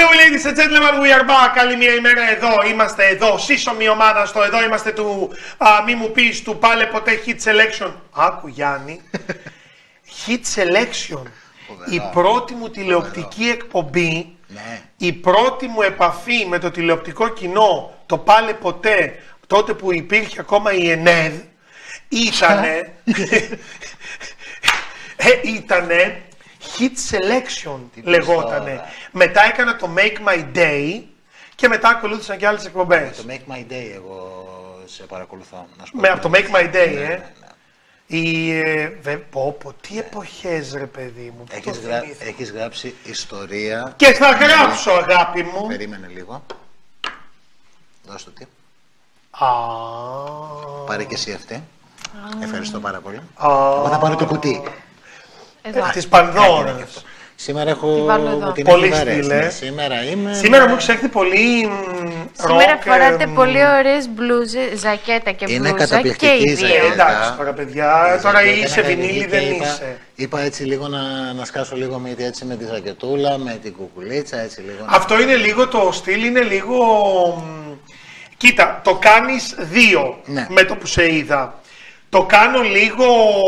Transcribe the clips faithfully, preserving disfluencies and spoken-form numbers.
Hello ladies and gentlemen, we are back. Άλλη μια ημέρα εδώ, είμαστε εδώ, σύσσωμη ομάδα στο εδώ, είμαστε του α, μη μου πεις, του πάλε ποτέ hit selection. Άκου Γιάννη, hit selection, η πρώτη μου τηλεοπτική εκπομπή, ναι. η πρώτη μου επαφή με το τηλεοπτικό κοινό, το πάλε ποτέ, τότε που υπήρχε ακόμα η ΕΝΕΔ, ήτανε, ε, ήτανε hit selection λεγότανε. Μετά έκανα το Make My Day και μετά ακολούθησαν και άλλες εκπομπές. Το Make My Day εγώ σε παρακολουθώ. Να σου πω με από το Make My Day, ναι, ε. ναι, ναι. Η, ε, βε, πω, πω, τι εποχές ρε παιδί μου. Έχεις, γρα... Έχεις γράψει ιστορία. Και θα γράψω αγάπη μου. Περίμενε λίγο. Δώσ' το τι. Α... Πάρε και εσύ αυτή. Α... Ευχαριστώ πάρα πολύ. Α... Εγώ θα πάρω το κουτί. Εδώ. Της Πανδώρας. Σήμερα έχω την πολύ στήλε. Σήμερα είμαι... Σήμερα μου έχεις έρθει πολύ Σήμερα ροκ, φοράτε ε, πολύ ωραίες μπλούζες, ζακέτα και είναι μπλούζα και οι δύο. Εντάξει τώρα παιδιά, τώρα είσαι βινίλη δεν είπα, είσαι. Είπα έτσι λίγο να, να σκάσω λίγο με, έτσι, με τη ζακετούλα, με την κουκουλίτσα, έτσι λίγο. Αυτό είναι λίγο το στυλ, είναι λίγο... Κοίτα, το κάνεις δύο ναι. με το που σε είδα. Το κάνω λίγο...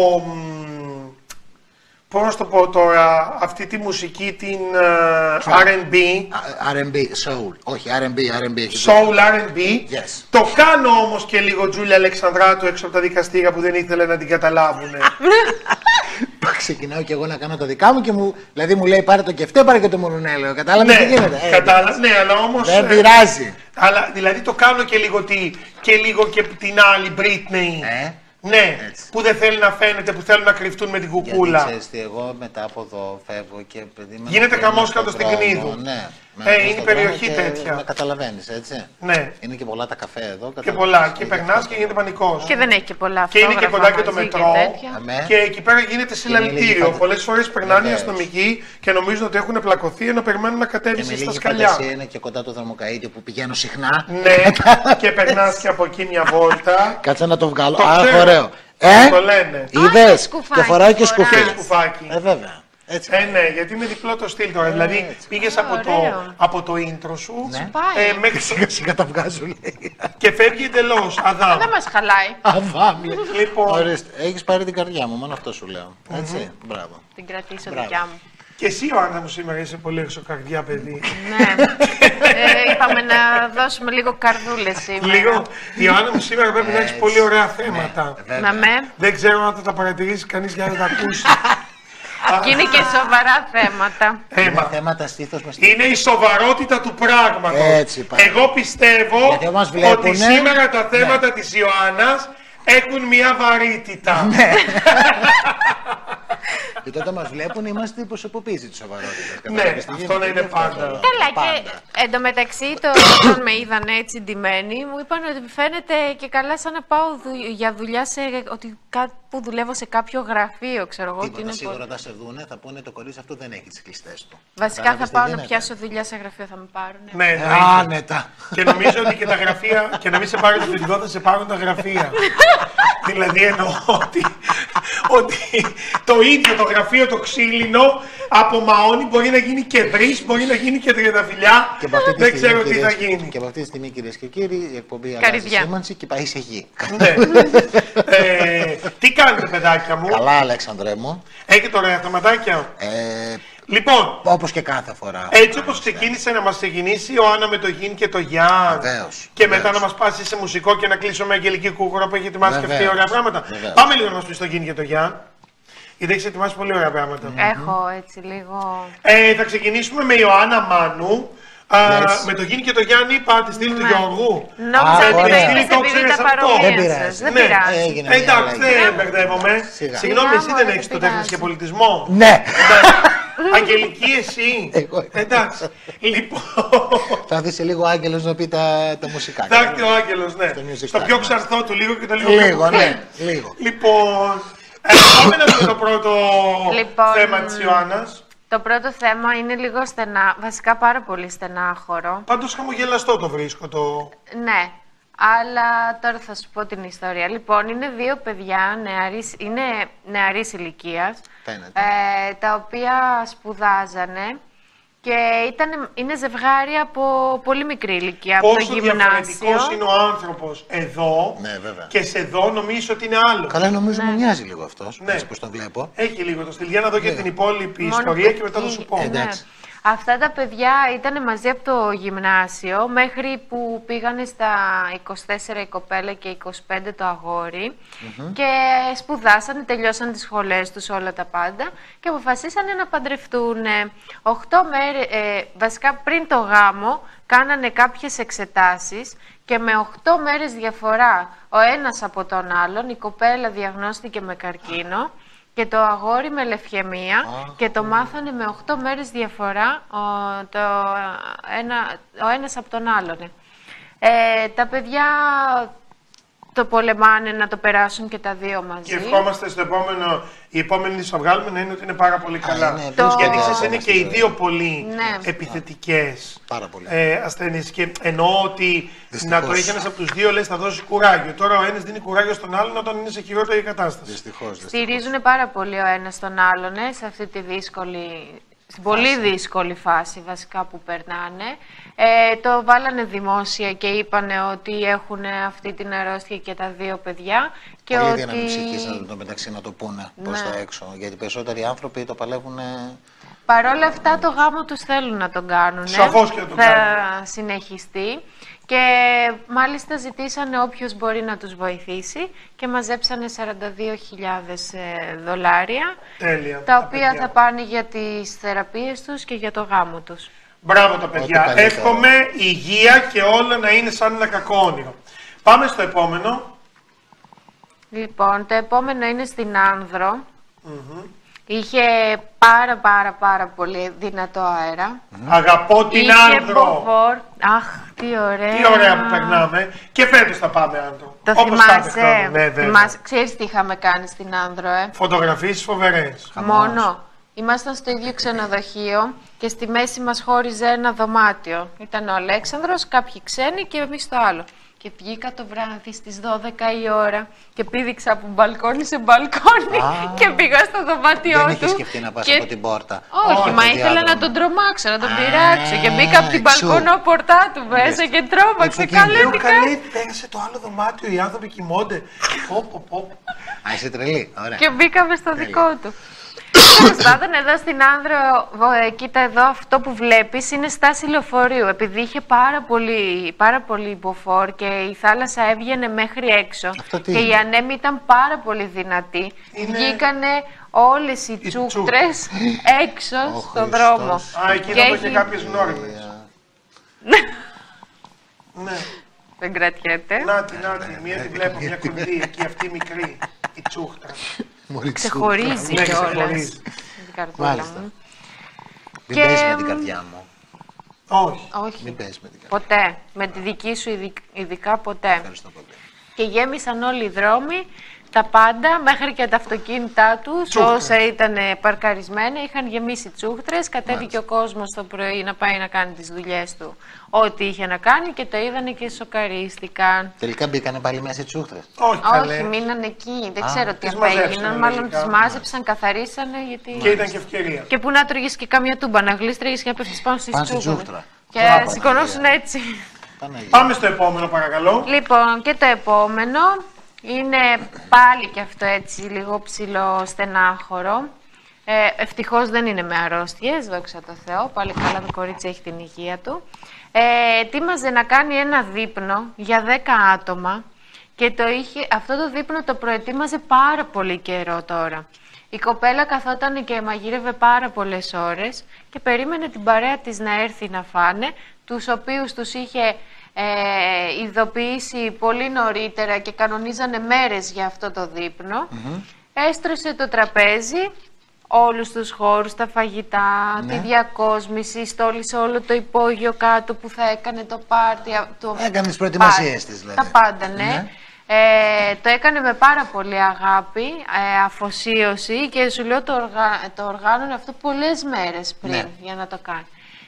Πώς να το πω τώρα, αυτή τη μουσική την uh, αρ εντ μπι. αρ εντ μπι, soul, όχι αρ εντ μπι, αρ εντ μπι. Soul αρ εντ μπι. Yes. Το κάνω όμως και λίγο Τζούλια Αλεξανδράτου έξω από τα δικαστήρια που δεν ήθελε να την καταλάβουνε. Ξεκινάω και εγώ να κάνω τα δικά μου και μου, δηλαδή μου λέει πάρε το κεφτέ, πάρε και το μουρουνέλαιο. Κατάλαβε ναι, τι γίνεται. Κατάλαβε, ναι, αλλά όμως... Δεν πειράζει. Αλλά δηλαδή το κάνω και λίγο, τι, και, λίγο και την άλλη Britney. Ε? Ναι, έτσι. Που δεν θέλει να φαίνεται, που θέλουν να κρυφτούν με την κουκούλα. Γιατί ξέρεις τι, εγώ μετά από εδώ φεύγω και παιδί με... Γίνεται καμός κάτω στην Κνίδου. Ναι. Ε, είναι η περιοχή τέτοια. Με καταλαβαίνεις, έτσι. Ναι. Είναι και πολλά τα καφέ εδώ. Και πολλά. Και περνάς και γίνεται πανικός. Και δεν έχει και πολλά Και είναι και κοντά και το μετρό. Και, και εκεί πέρα γίνεται συλλαλητήριο. Πολλές φορές περνάνε οι αστυνομικοί και νομίζουν ότι έχουν πλακωθεί ενώ περιμένουν να κατέβει στα σκαλιά. Και είναι και κοντά το δρομοκαΐτιο που πηγαίνω συχνά. Ναι, και περνάς και από εκεί μια βόλτα. Κάτσε να το βγάλω. Αχ, ωραίο. Ε, το λένε. Είδες, και φοράει και σκουφί. Και σκουφάκι. Ε, βέβαια. Έτσι. Ε, ναι, γιατί είναι διπλό το στυλ τώρα. Ε, δηλαδή έτσι. Πήγες από το, από το intro σου ναι. ε, μέχρι σιγά σιγά τα βγάζω, λέει. Και φεύγει εντελώς. Αδάμ. Δεν μας χαλάει. Αδάμ. Λοιπόν. Ορίστε, έχεις πάρει την καρδιά μου, μόνο αυτό σου λέω. Έτσι, mm-hmm. Μπράβο. Την κρατήσω Μπράβο. δικιά μου. Και εσύ, Ιωάννα μου, σήμερα είσαι πολύ εξωκαρδιά, παιδί. Ναι. ε, είπαμε να δώσουμε λίγο καρδούλες σήμερα. Λίγο. Ιωάννα μου, σήμερα πρέπει να έχεις πολύ ωραία θέματα. Ναι, με. Δεν ξέρω αν θα τα παρατηρήσει κανείς για να τα ακούσει. Και είναι και σοβαρά θέματα. Είναι θέματα στήθος με στήθος. Είναι η σοβαρότητα του πράγματος. Έτσι, εγώ πιστεύω ότι σήμερα τα θέματα ναι. της Ιωάννας έχουν μια βαρύτητα. Ναι. Και τότε μας βλέπουν, είμαστε η προσωποποίηση της σοβαρότητας. Ναι, αυτό να είναι πάντα. Καλά, και εντωμεταξύ το όταν με είδαν έτσι ντυμένοι, μου είπαν ότι φαίνεται και καλά σαν να πάω για δουλειά σε ότι κάπου δουλεύω σε κάποιο γραφείο, ξέρω εγώ. Τίποτα, σίγουρα θα σε δούνε, θα πούνε το κορίτσι αυτό δεν έχει τις κλειστές του. Βασικά θα πάω να πιάσω δουλειά σε γραφείο, θα με πάρουν. Ναι, άνετα. Και νομίζω ότι και τα γραφεία, και να μην σε πάρει το φοιτητικό, θα σε πάρουν τα γραφεία. Δηλαδή εννοώ ότι, ότι το ίδιο το γραφείο το ξύλινο από μαόνι μπορεί να γίνει και βρύς, μπορεί να γίνει και τριανταφυλλιά. Δεν ξέρω τι θα γίνει. Και από αυτή τη στιγμή, κυρίες και κύριοι, η εκπομπή αλλάζει σήμανση και πάει σε γη. Ναι. ε, τι κάνετε, παιδάκια μου? Καλά, Αλέξανδρε μου. Έχετε ωραία θεματάκια. Ε, λοιπόν, όπως και κάθε φορά. Έτσι όπως ξεκίνησε να μας ξεκινήσει η Ιωάννα με το Γιν και το Γιάν. Βεβαίως. Και βεβαίως. μετά να μας πάσει σε μουσικό και να κλείσω με Αγγελική Κούκουρα που έχει ετοιμάσει και αυτή ωραία πράγματα. Βεβαίως. Πάμε λίγο να μας πει το Γιν και το Γιάν. Γιατί έχεις ετοιμάσει πολύ ωραία πράγματα. Έχω έτσι λίγο. Ε, θα ξεκινήσουμε με Ιωάννα Μάνου. Yes. Α, με το Γιν και το Γιάννη είπα τη στήλη του Γιώργου. Νόμιζα ότι τη το στήλη το ξέρεις αυτό. Δεν πειράζει. Δεν πειράζει. Ναι. Εντάξει, δεν μπερδεύομαι. Συγγνώμη, εσύ δεν έχεις το τέχνης και πολιτισμό? Ναι. Αγγελική, εσύ. Εγώ. Εντάξει. Λοιπόν. Θα δεις λίγο ο Άγγελος να πει τα, τα μουσικά. Θα έρθει ο Άγγελος, ναι. Στο πιο ξανθό του λίγο και το λίγο πιο Λίγο, ναι. Λίγο. Λοιπόν. Πάμε να δούμε το πρώτο θέμα της Ιωάννας. Το πρώτο θέμα είναι λίγο στενά, βασικά πάρα πολύ στενάχωρο. Πάντως χαμογελαστό το βρίσκω το... Ναι, αλλά τώρα θα σου πω την ιστορία. Λοιπόν, είναι δύο παιδιά, νεαρής, είναι νεαρής ηλικίας, ε, τα οποία σπουδάζανε Και ήταν, είναι ζευγάρι από πολύ μικρή ηλικία, από το Πόσο γυμνάσιο. διαφορετικός είναι ο άνθρωπος εδώ Ναι, βέβαια. και σε εδώ νομίζεις ότι είναι άλλο. Καλά, νομίζω Ναι. μου μοιάζει λίγο αυτός, Ναι. έτσι πως τον βλέπω. Έχει λίγο το στυλ. Για να δω και Ναι. την υπόλοιπη Μόνο ιστορία που και μετά θα εκεί- σου πω. ναι. Εντάξει. Αυτά τα παιδιά ήταν μαζί από το γυμνάσιο μέχρι που πήγανε στα είκοσι τέσσερα η κοπέλα και είκοσι πέντε το αγόρι και σπουδάσανε, τελειώσαν τις σχολές τους όλα τα πάντα και αποφασίσανε να παντρευτούν. Οχτώ μέρες, ε, βασικά πριν το γάμο κάνανε κάποιες εξετάσεις και με οχτώ μέρες διαφορά ο ένας από τον άλλον η κοπέλα διαγνώστηκε με καρκίνο και το αγόρι με λευχαιμία και το μάθανε με οχτώ μέρες διαφορά ο, το, ένα, ο ένας από τον άλλον. Ε, τα παιδιά το πολεμάνε να το περάσουν και τα δύο μαζί. Και ευχόμαστε στο επόμενο, η επόμενη που θα βγάλουμε να είναι ότι είναι πάρα πολύ καλά. είναι Το- Γιατί δύσκολο. ξέρεις είναι και οι δύο πολύ Ναι. επιθετικές Πάρα πολύ. ε, ασθένειες. Και εννοώ ότι Δυστυχώς. να το έχει ένας από τους δύο λες θα δώσει κουράγιο. Τώρα ο ένας δίνει κουράγιο στον άλλον όταν είναι σε χειρότερη κατάσταση. Δυστυχώς, δυστυχώς. Στηρίζουν πάρα πολύ ο ένας τον άλλον ε, σε αυτή τη δύσκολη, στην πολύ δύσκολη φάση βασικά που περνάνε. Ε, το βάλανε δημόσια και είπανε ότι έχουν αυτή την αρρώστια και τα δύο παιδιά. Και Πολύ ότι... δύναμη ψυχής να το μεταξύ να το πούνε προς Ναι. τα έξω. Γιατί οι περισσότεροι άνθρωποι το παλεύουν. Παρ' όλα αυτά το γάμο τους θέλουν να τον κάνουν. Σαφώς και να τον Θα κάνουν. συνεχιστεί και μάλιστα ζητήσανε όποιος μπορεί να τους βοηθήσει και μαζέψανε σαράντα δύο χιλιάδες δολάρια Τέλεια. τα οποία παιδιά. θα πάνε για τις θεραπείες τους και για το γάμο τους. Μπράβο τα παιδιά. καλύτερο. Εύχομαι υγεία και όλα να είναι σαν ένα κακό όνειρο. Πάμε στο επόμενο. Λοιπόν, το επόμενο είναι στην Άνδρο. Είχε πάρα πάρα πάρα πολύ δυνατό αέρα. Αγαπώ την Είχε Άνδρο. μποφόρ. Αχ, τι ωραία. Τι ωραία που περνάμε. Και φέτος θα πάμε Άνδρο. Το Όπως κάθε θυμάσαι. χρόνο. Ναι, βέβαια. θυμάσαι. Ξέρεις τι είχαμε κάνει στην Άνδρο, ε. Φωτογραφίες φοβερές. Μόνο. Ήμασταν στο ίδιο ξενοδοχείο και στη μέση μας χώριζε ένα δωμάτιο. Ήταν ο Αλέξανδρος, κάποιοι ξένοι και εμείς το άλλο. Και βγήκα το βράδυ στις δώδεκα η ώρα και πήδηξα από μπαλκόνι σε μπαλκόνι Α. και πήγα στο δωμάτιό Δεν του. είχε σκεφτεί να πας και- από την πόρτα. Όχι, Όχι, μα το ήθελα να διάδρομο. τον τρομάξω, να τον Α, πειράξω και μπήκα από την εξού. μπαλκόνο πορτά του μέσα και τρόμαξε. Εξού Καλέ Λέω τι καλή, κάνει. πέρασε το άλλο δωμάτιο, οι άνθρωποι κοιμώνται. Πω, πω, πω. Α, είσαι τρελή. Ωραία. Και μπήκαμε στο δικό του. Τέλος πάντων, εδώ στην Άνδρο, ε, κοίτα εδώ, αυτό που βλέπεις είναι στάση λεωφορείου. Επειδή είχε πάρα πολύ, πάρα πολύ μποφόρ και η θάλασσα έβγαινε μέχρι έξω Αυτό τι και είναι? η ανέμη ήταν πάρα πολύ δυνατή, Είναι- βγήκανε όλες οι Οι τσούκτρες έξω Ο στον Χριστός. δρόμο. Α, εκεί Και θα το είχε έχει- κάποιες γνώριμες. Ναι. Δεν κρατιέται. Νάτι, νάτι, μία τη βλέπω, μια κοντή, εκεί αυτή μικρή, η τσούχτρα. Μόλι Ξεχωρίζει Ναι, κιόλας. ξεχωρίζει. Την καρδούλα Μάλιστα. μου. Μην Και, παίζει με την μ, καρδιά μου. Όχι. Όχι. Μην παίζει με την καρδιά. Ποτέ. Με τη δική σου ειδικ- ειδικά ποτέ. Ευχαριστώ πολύ. Και γέμισαν όλοι οι δρόμοι, τα πάντα, μέχρι και τα αυτοκίνητά τους, Τσούχτρες. όσα ήταν παρκαρισμένα, είχαν γεμίσει τσούχτρες. Κατέβηκε ο κόσμος το πρωί να πάει να κάνει τις δουλειές του, ό,τι είχε να κάνει και το είδανε και σοκαρίστηκαν. Τελικά μπήκανε πάλι μέσα οι τσούχτρες. Όχι, καλέ. Όχι, μείνανε εκεί. Δεν Α, ξέρω τι τις μαζέψανε απέγιναν. Μάλλον λογικά. τις μάζεψαν, καθαρίσανε. Γιατί... Και ήταν και ευκαιρία. Και που να τρώγες και καμιά τούμπα, να γλίστραγες και να πέφτεις πάνω στη Πάνω στη τσούχτρα. τσούχτρα. Και Μπράβο, σηκωνόσουν Παναγία. έτσι. Παναγία. Πάμε στο επόμενο, παρακαλώ. Λοιπόν, και το επόμενο είναι πάλι και αυτό έτσι λίγο ψηλό στενάχωρο. Ε, ευτυχώς δεν είναι με αρρώστιες, δόξα τω Θεώ, πάλι καλά το κορίτσι έχει την υγεία του. Ε, ετοίμαζε να κάνει ένα δείπνο για δέκα άτομα και το είχε, αυτό το δείπνο το προετοίμαζε πάρα πολύ καιρό τώρα. Η κοπέλα καθόταν και μαγείρευε πάρα πολλές ώρες και περίμενε την παρέα της να έρθει να φάνε, τους οποίους τους είχε ε, ειδοποιήσει πολύ νωρίτερα και κανονίζανε μέρες για αυτό το δείπνο. Έστρωσε το τραπέζι, όλους τους χώρους, τα φαγητά, Ναι. τη διακόσμηση, στόλισε όλο το υπόγειο κάτω που θα έκανε το πάρτι. α, Το Έκανε τις προετοιμασίες πάρτι. της, δηλαδή. Τα πάντα, ναι. Ναι. Ε, το έκανε με πάρα πολύ αγάπη, ε, αφοσίωση και σου λέω το, οργα... το οργάνωνε αυτό πολλές μέρες πριν Ναι. για να το κάνει.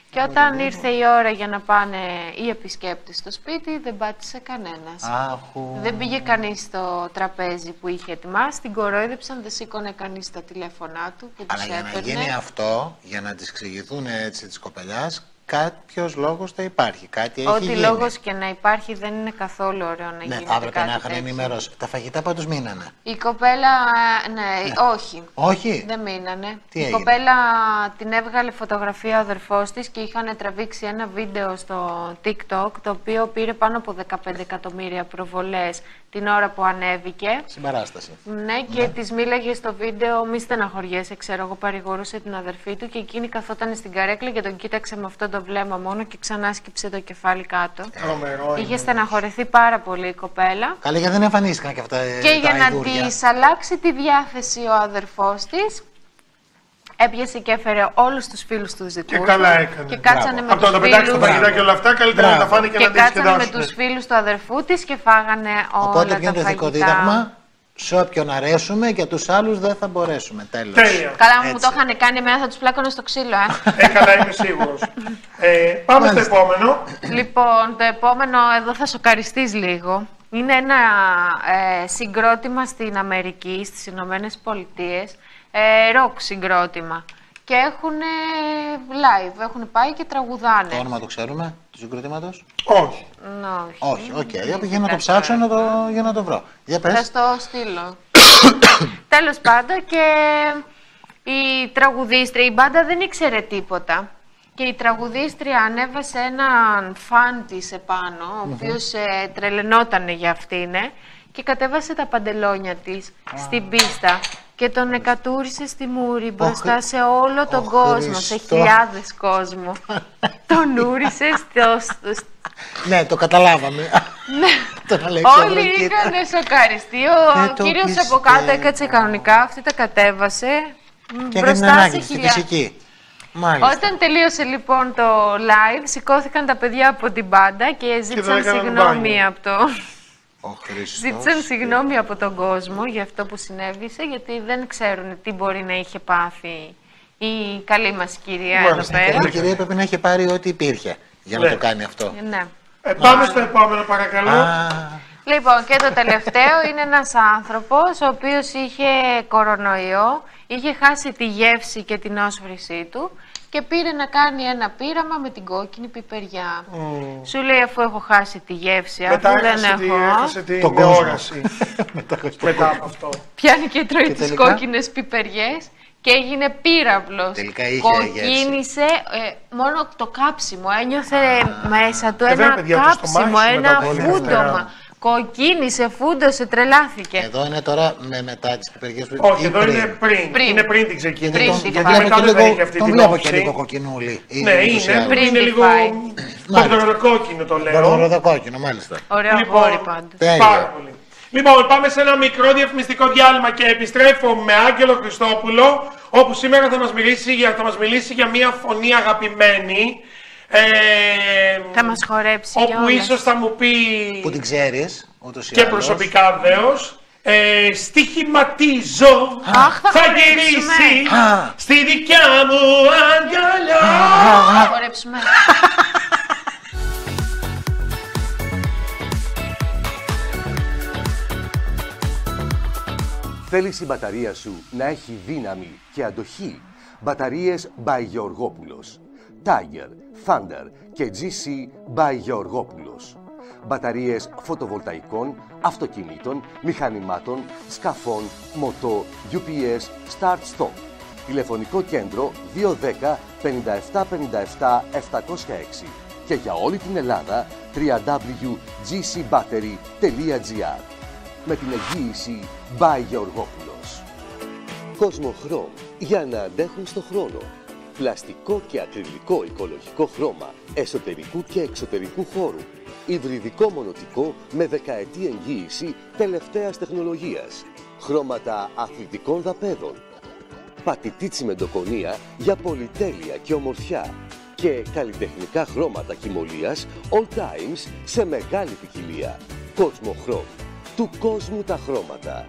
Και όταν ήρθε η ώρα για να πάνε οι επισκέπτες στο σπίτι, δεν πάτησε κανένας. Άχου. Δεν πήγε κανείς στο τραπέζι που είχε ετοιμάσει, την κορόιδεψαν, δεν σήκωνε κανείς τα τηλέφωνά του που τους Αλλά για έπαιρνε. να γίνει αυτό, για να τις εξηγηθούν έτσι της κοπελιάς, κάποιος λόγος θα υπάρχει. Κάτι έχει Ό,τι γίνει. λόγος και να υπάρχει δεν είναι καθόλου ωραίο να Ναι, γίνεται θα έπρεπε κάτι να είχαν τέτοιο. ενημερώσει. Τα φαγητά πάντως μείνανε. Η κοπέλα, ναι, όχι. Όχι. Δεν μείνανε. Τι η έγινε? κοπέλα την έβγαλε φωτογραφία ο αδερφός της και είχαν τραβήξει ένα βίντεο στο TikTok, το οποίο πήρε πάνω από δεκαπέντε εκατομμύρια προβολές την ώρα που ανέβηκε. Συμπαράσταση. Ναι, και ναι. Της μίλαγε στο βίντεο, μη στεναχωριέσαι, ξέρω εγώ, παρηγορούσε την αδερφή του και εκείνη καθόταν στην καρέκλα και τον κοίταξε με αυτό το βλέμμα μόνο και ξανά σκύψε το κεφάλι κάτω. Τρομερό. Είχε στεναχωρηθεί πάρα πολύ η κοπέλα. Καλά, γιατί δεν εμφανίστηκαν και αυτά. Και τα για να αηδούρια. της αλλάξει τη διάθεση ο αδερφός της, έπιασε και έφερε όλους τους φίλους του δικού Και του. καλά έκανε. Και κάτσανε με Από το τους να πετάξει τα φίλους... φαγητά και όλα αυτά, καλύτερα να τα φάνε και, και να τα κάτσανε με διασκεδάσουν. τους φίλους του αδερφού της και φάγανε όλα Οπότε τα ποιο είναι το ηθικό φαγητά. δίδαγμα? Σε όποιον αρέσουμε και τους άλλους δεν θα μπορέσουμε. Τέλος. Τέλεια. Καλά, μου Έτσι. το είχαν κάνει εμένα, θα τους πλάκωνε στο ξύλο, ε. Ε, καλά, είμαι σίγουρος. Ε, πάμε στο Μάλιστα. επόμενο. Λοιπόν, το επόμενο εδώ θα σοκαριστείς λίγο. Είναι ένα ε, συγκρότημα στην Αμερική, στις Ηνωμένες Πολιτείες, ε, ροκ συγκρότημα. Και έχουν live, έχουν πάει και τραγουδάνε. Το όνομα το ξέρουμε, του συγκροτήματος? Όχι. Ναι, όχι. Όχι, οκ. Okay. Για να το ψάξω να το, για να το βρω. Για Θα πες. στο στείλω. Τέλος πάντων, και η τραγουδίστρια, η μπάντα δεν ήξερε τίποτα. Και η τραγουδίστρια ανέβασε έναν φαν της επάνω, ο οποίος ε, τρελαινότανε για αυτήν, ε, και κατέβασε τα παντελόνια της στην πίστα και τον εκατούρισε στη μούρη μπροστά σε όλο τον ο κόσμο, σε Χριστό. χιλιάδες κόσμο. Τον ούρισε στο, στο, Ναι, το καταλάβαμε. Τον Όλοι Αλέξανδρο, κοίτα. είχαν σοκαριστεί. Ο Δεν το κύριος πιστεύω. από κάτω έκατσε κανονικά, αυτή τα κατέβασε Και έκανε την μπροστά σε ανάγκη στη χιλιάδες. φυσική. Μάλιστα. Όταν τελείωσε λοιπόν το live, σηκώθηκαν τα παιδιά από την μπάντα και ζήτησαν έκαναν συγγνώμη μπάνιο. από το... Ο Χριστός. Ζήτησαν συγγνώμη από τον κόσμο για αυτό που συνέβησε, γιατί δεν ξέρουν τι μπορεί να είχε πάθει η καλή μας κυρία εδώ Μάλιστα. πέρα. Η κυρία έπρεπε να είχε πάρει ό,τι υπήρχε για να Ναι. το κάνει αυτό. Ναι. Ε, πάμε στο επόμενο, παρακαλώ. Α, Λοιπόν, και το τελευταίο είναι ένας άνθρωπος ο οποίος είχε κορονοϊό, είχε χάσει τη γεύση και την όσφρησή του και πήρε να κάνει ένα πείραμα με την κόκκινη πιπεριά. Σου λέει, αφού έχω χάσει τη γεύση, αφού Μετά δεν έχασε τη- έχω, έχασε την Τον κόσμο. όραση. Μετά από αυτό. πιάνει και τρώει Και τις τελικά? κόκκινες πιπεριές και έγινε πύραυλος. Τελικά είχε Κοκκίνησε, ε, μόνο το κάψιμο, ένιωθε μέσα του Ε, βέβαια, ένα παιδιά, το κάψιμο, στομάχι ένα μετά πολύ φούντομα. αριστερά. Κοκκίνησε, φούντωσε, τρελάθηκε. εδώ είναι τώρα με μετά τις πιπεριές που Όχι, ή εδώ είναι πριν. Πριν. Είναι πριν την ξεκίνηση. Πριν Τον, την τον φάει. βλέπω μετά και δεν θα λίγο, είχε αυτή τον την βλέπω όψη. και λίγο κοκκινούλη. Ναι, είναι. Πριν Είναι τη λίγο φάει. κόκκινο το λέω. Κοκκινό, μάλιστα. Ωραίο Λοιπόν, αγόρι πάντως. Τέλεια. Πάρα πολύ. Λοιπόν, πάμε σε ένα μικρό διαφημιστικό διάλειμμα και επιστρέφω με Άγγελο Χριστόπουλο, όπου σήμερα θα μας μιλήσει για, θα μας μιλήσει για μια φωνή αγαπημένη. Ε, Θα μας χορέψει όπου κιόλας. ίσως θα μου πει Που την ξέρεις, ούτως ή και άλλως. προσωπικά βεβαίως. Ε, στοιχηματίζω, Αχ, θα θα χορέψουμε. γυρίσει Α. στη δικιά μου αγκαλιά. Θα χορέψουμε. Θέλεις η μπαταρία σου να έχει δύναμη και αντοχή? Μπαταρίες by Γεωργόπουλος. Tiger, Thunder και τζι σι by Γεωργόπουλος. Μπαταρίες φωτοβολταϊκών, αυτοκινήτων, μηχανημάτων, σκαφών, μοτό, γιου πι ες, start-stop. Τηλεφωνικό κέντρο δύο ένα μηδέν πέντε επτά πέντε επτά επτακόσια έξι και για όλη την Ελλάδα double-u double-u double-u τελεία τζι σι battery τελεία τζι άρ. Με την εγγύηση by Γεωργόπουλος. Κοσμοχρώμ, για να αντέχουν στο χρόνο. Πλαστικό και ακριλικό οικολογικό χρώμα εσωτερικού και εξωτερικού χώρου. Υβριδικό μονοτικό με δεκαετή εγγύηση τελευταίας τεχνολογίας. Χρώματα αθλητικών δαπέδων. Πατητή τσιμεντοκονία για πολυτέλεια και ομορφιά. Και καλλιτεχνικά χρώματα κοιμωλίας all times σε μεγάλη ποικιλία. Κοσμοχρώμ. Του κόσμου τα χρώματα.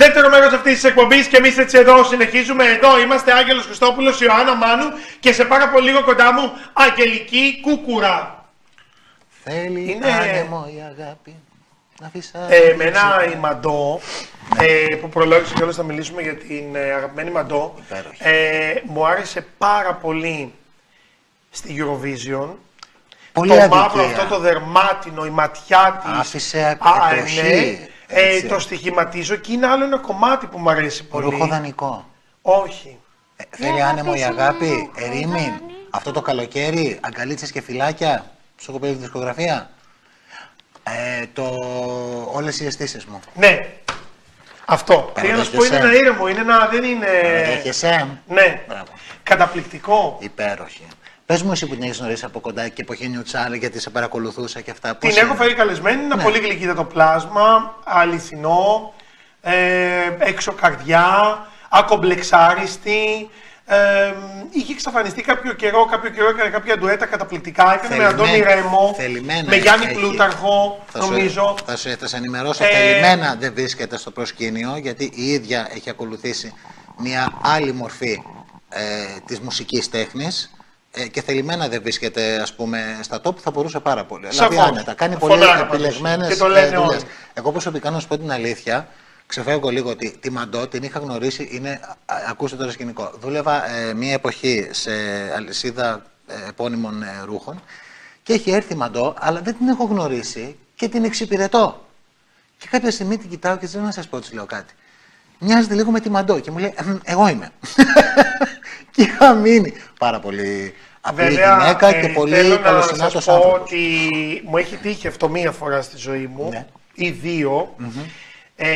δεύτερο μέρος αυτής της εκπομπής και εμείς έτσι εδώ συνεχίζουμε. Εδώ είμαστε Άγγελος Χριστόπουλος, Ιωάννα Μάνου και σε πάρα πολύ λίγο κοντά μου Αγγελική Κούκουρα. Θέλει Είναι... άνεμο η αγάπη. Ε, εμένα η Μαντό, ε, που προλόγησε κιόλας να μιλήσουμε για την ε, αγαπημένη Μαντό, ε, μου άρεσε πάρα πολύ στη Eurovision. Πολύ το αδικία. Μαύρο αυτό το δερμάτινο, η ματιά της. Άφησε εκδοχή. Ναι, ε, το στοιχηματίζω και είναι άλλο ένα κομμάτι που μου αρέσει πολύ. Ρухοδανικό. Όχι. Ε, θέλει άνεμο η αγάπη, ερήμην, αυτό το καλοκαίρι, αγκαλίτσες και φυλάκια, σου έχω πει τη δισκογραφία. Ε, το... Όλες οι αισθήσεις μου. Ναι. Αυτό. Θέλω να σου πω, είναι ένα ήρεμο, είναι ένα, δεν είναι... Παραδέχεσαι. Ναι. Μπράβο. Καταπληκτικό. Υπέροχη. Πες μου εσύ που την έχεις γνωρίσει από κοντά και εποχή Νιουτσάλη, γιατί σε παρακολουθούσα και αυτά. Την έχω φέρει καλεσμένη, είναι ένα ναι. πολύ γλυκύτατο πλάσμα, αληθινό, ε, έξω καρδιά, ακομπλεξάριστη. Ε, είχε εξαφανιστεί κάποιο καιρό, κάποιο καιρό έκανε κάποια ντουέτα καταπληκτικά. Έκανε με Αντώνη Ρέμο, με Γιάννη έχει. Πλούταρχο, θα νομίζω. Σου, θα, σου, θα σε ενημερώσω, ε, θελημένα δεν βρίσκεται στο προσκήνιο, γιατί η ίδια έχει ακολουθήσει μια άλλη μορφή ε, της μουσικής τέχνης. Ε, και θελημένα δεν βρίσκεται, ας πούμε, στα top, θα μπορούσε πάρα πολύ. Δηλαδή, άνετα, κάνει πολύ επιλεγμένες δουλειές. Εγώ προσωπικά να σου πω την αλήθεια, ξεφεύγω λίγο ότι τη Μαντό την είχα γνωρίσει, είναι, ακούστε τώρα σκηνικό. Δούλευα ε, μία εποχή σε αλυσίδα ε, επώνυμων ε, ρούχων και έχει έρθει η Μαντό, αλλά δεν την έχω γνωρίσει και την εξυπηρετώ. Και κάποια στιγμή την κοιτάω και δεν να σας πω, της λέω κάτι. Μοιάζεται λίγο με τη Μαντό και μου λέει, εγώ είμαι. Και είχα μείνει πάρα πολύ απλή γυναίκα και ε, πολύ καλοσυνάτος άνθρωπος. Θέλω να σας πω ότι μου έχει τύχει αυτό μία φορά στη ζωή μου, ναι. ή δύο, mm-hmm. ε,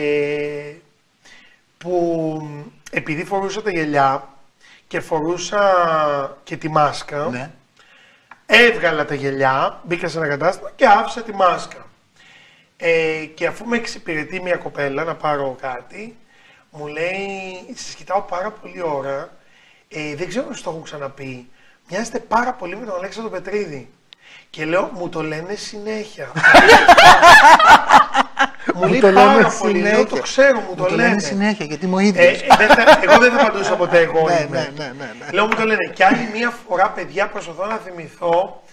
που επειδή φορούσα τα γυαλιά και φορούσα και τη μάσκα, ναι. έβγαλα τα γυαλιά, μπήκα σε ένα κατάστημα και άφησα τη μάσκα. Ε, και αφού με εξυπηρετεί μια κοπέλα να πάρω κάτι, μου λέει, σας κοιτάω πάρα πολύ ώρα, ε, δεν ξέρω αν το έχω ξαναπεί, μοιάζετε πάρα πολύ με τον Αλέξανδρο Πετρίδη. Και λέω, μου το λένε συνέχεια. Μου λέει πάρα πολύ, λέω, το ξέρω, μου το, μου το λένε. λένε συνέχεια, γιατί μου ίδιος. Ε, δεν θα, εγώ δεν θα απαντούσα ποτέ, εγώ ναι, είμαι. Ναι, ναι, ναι, ναι. Λέω, μου το λένε. Και άλλη μία φορά, παιδιά, προσπαθώ να θυμηθώ.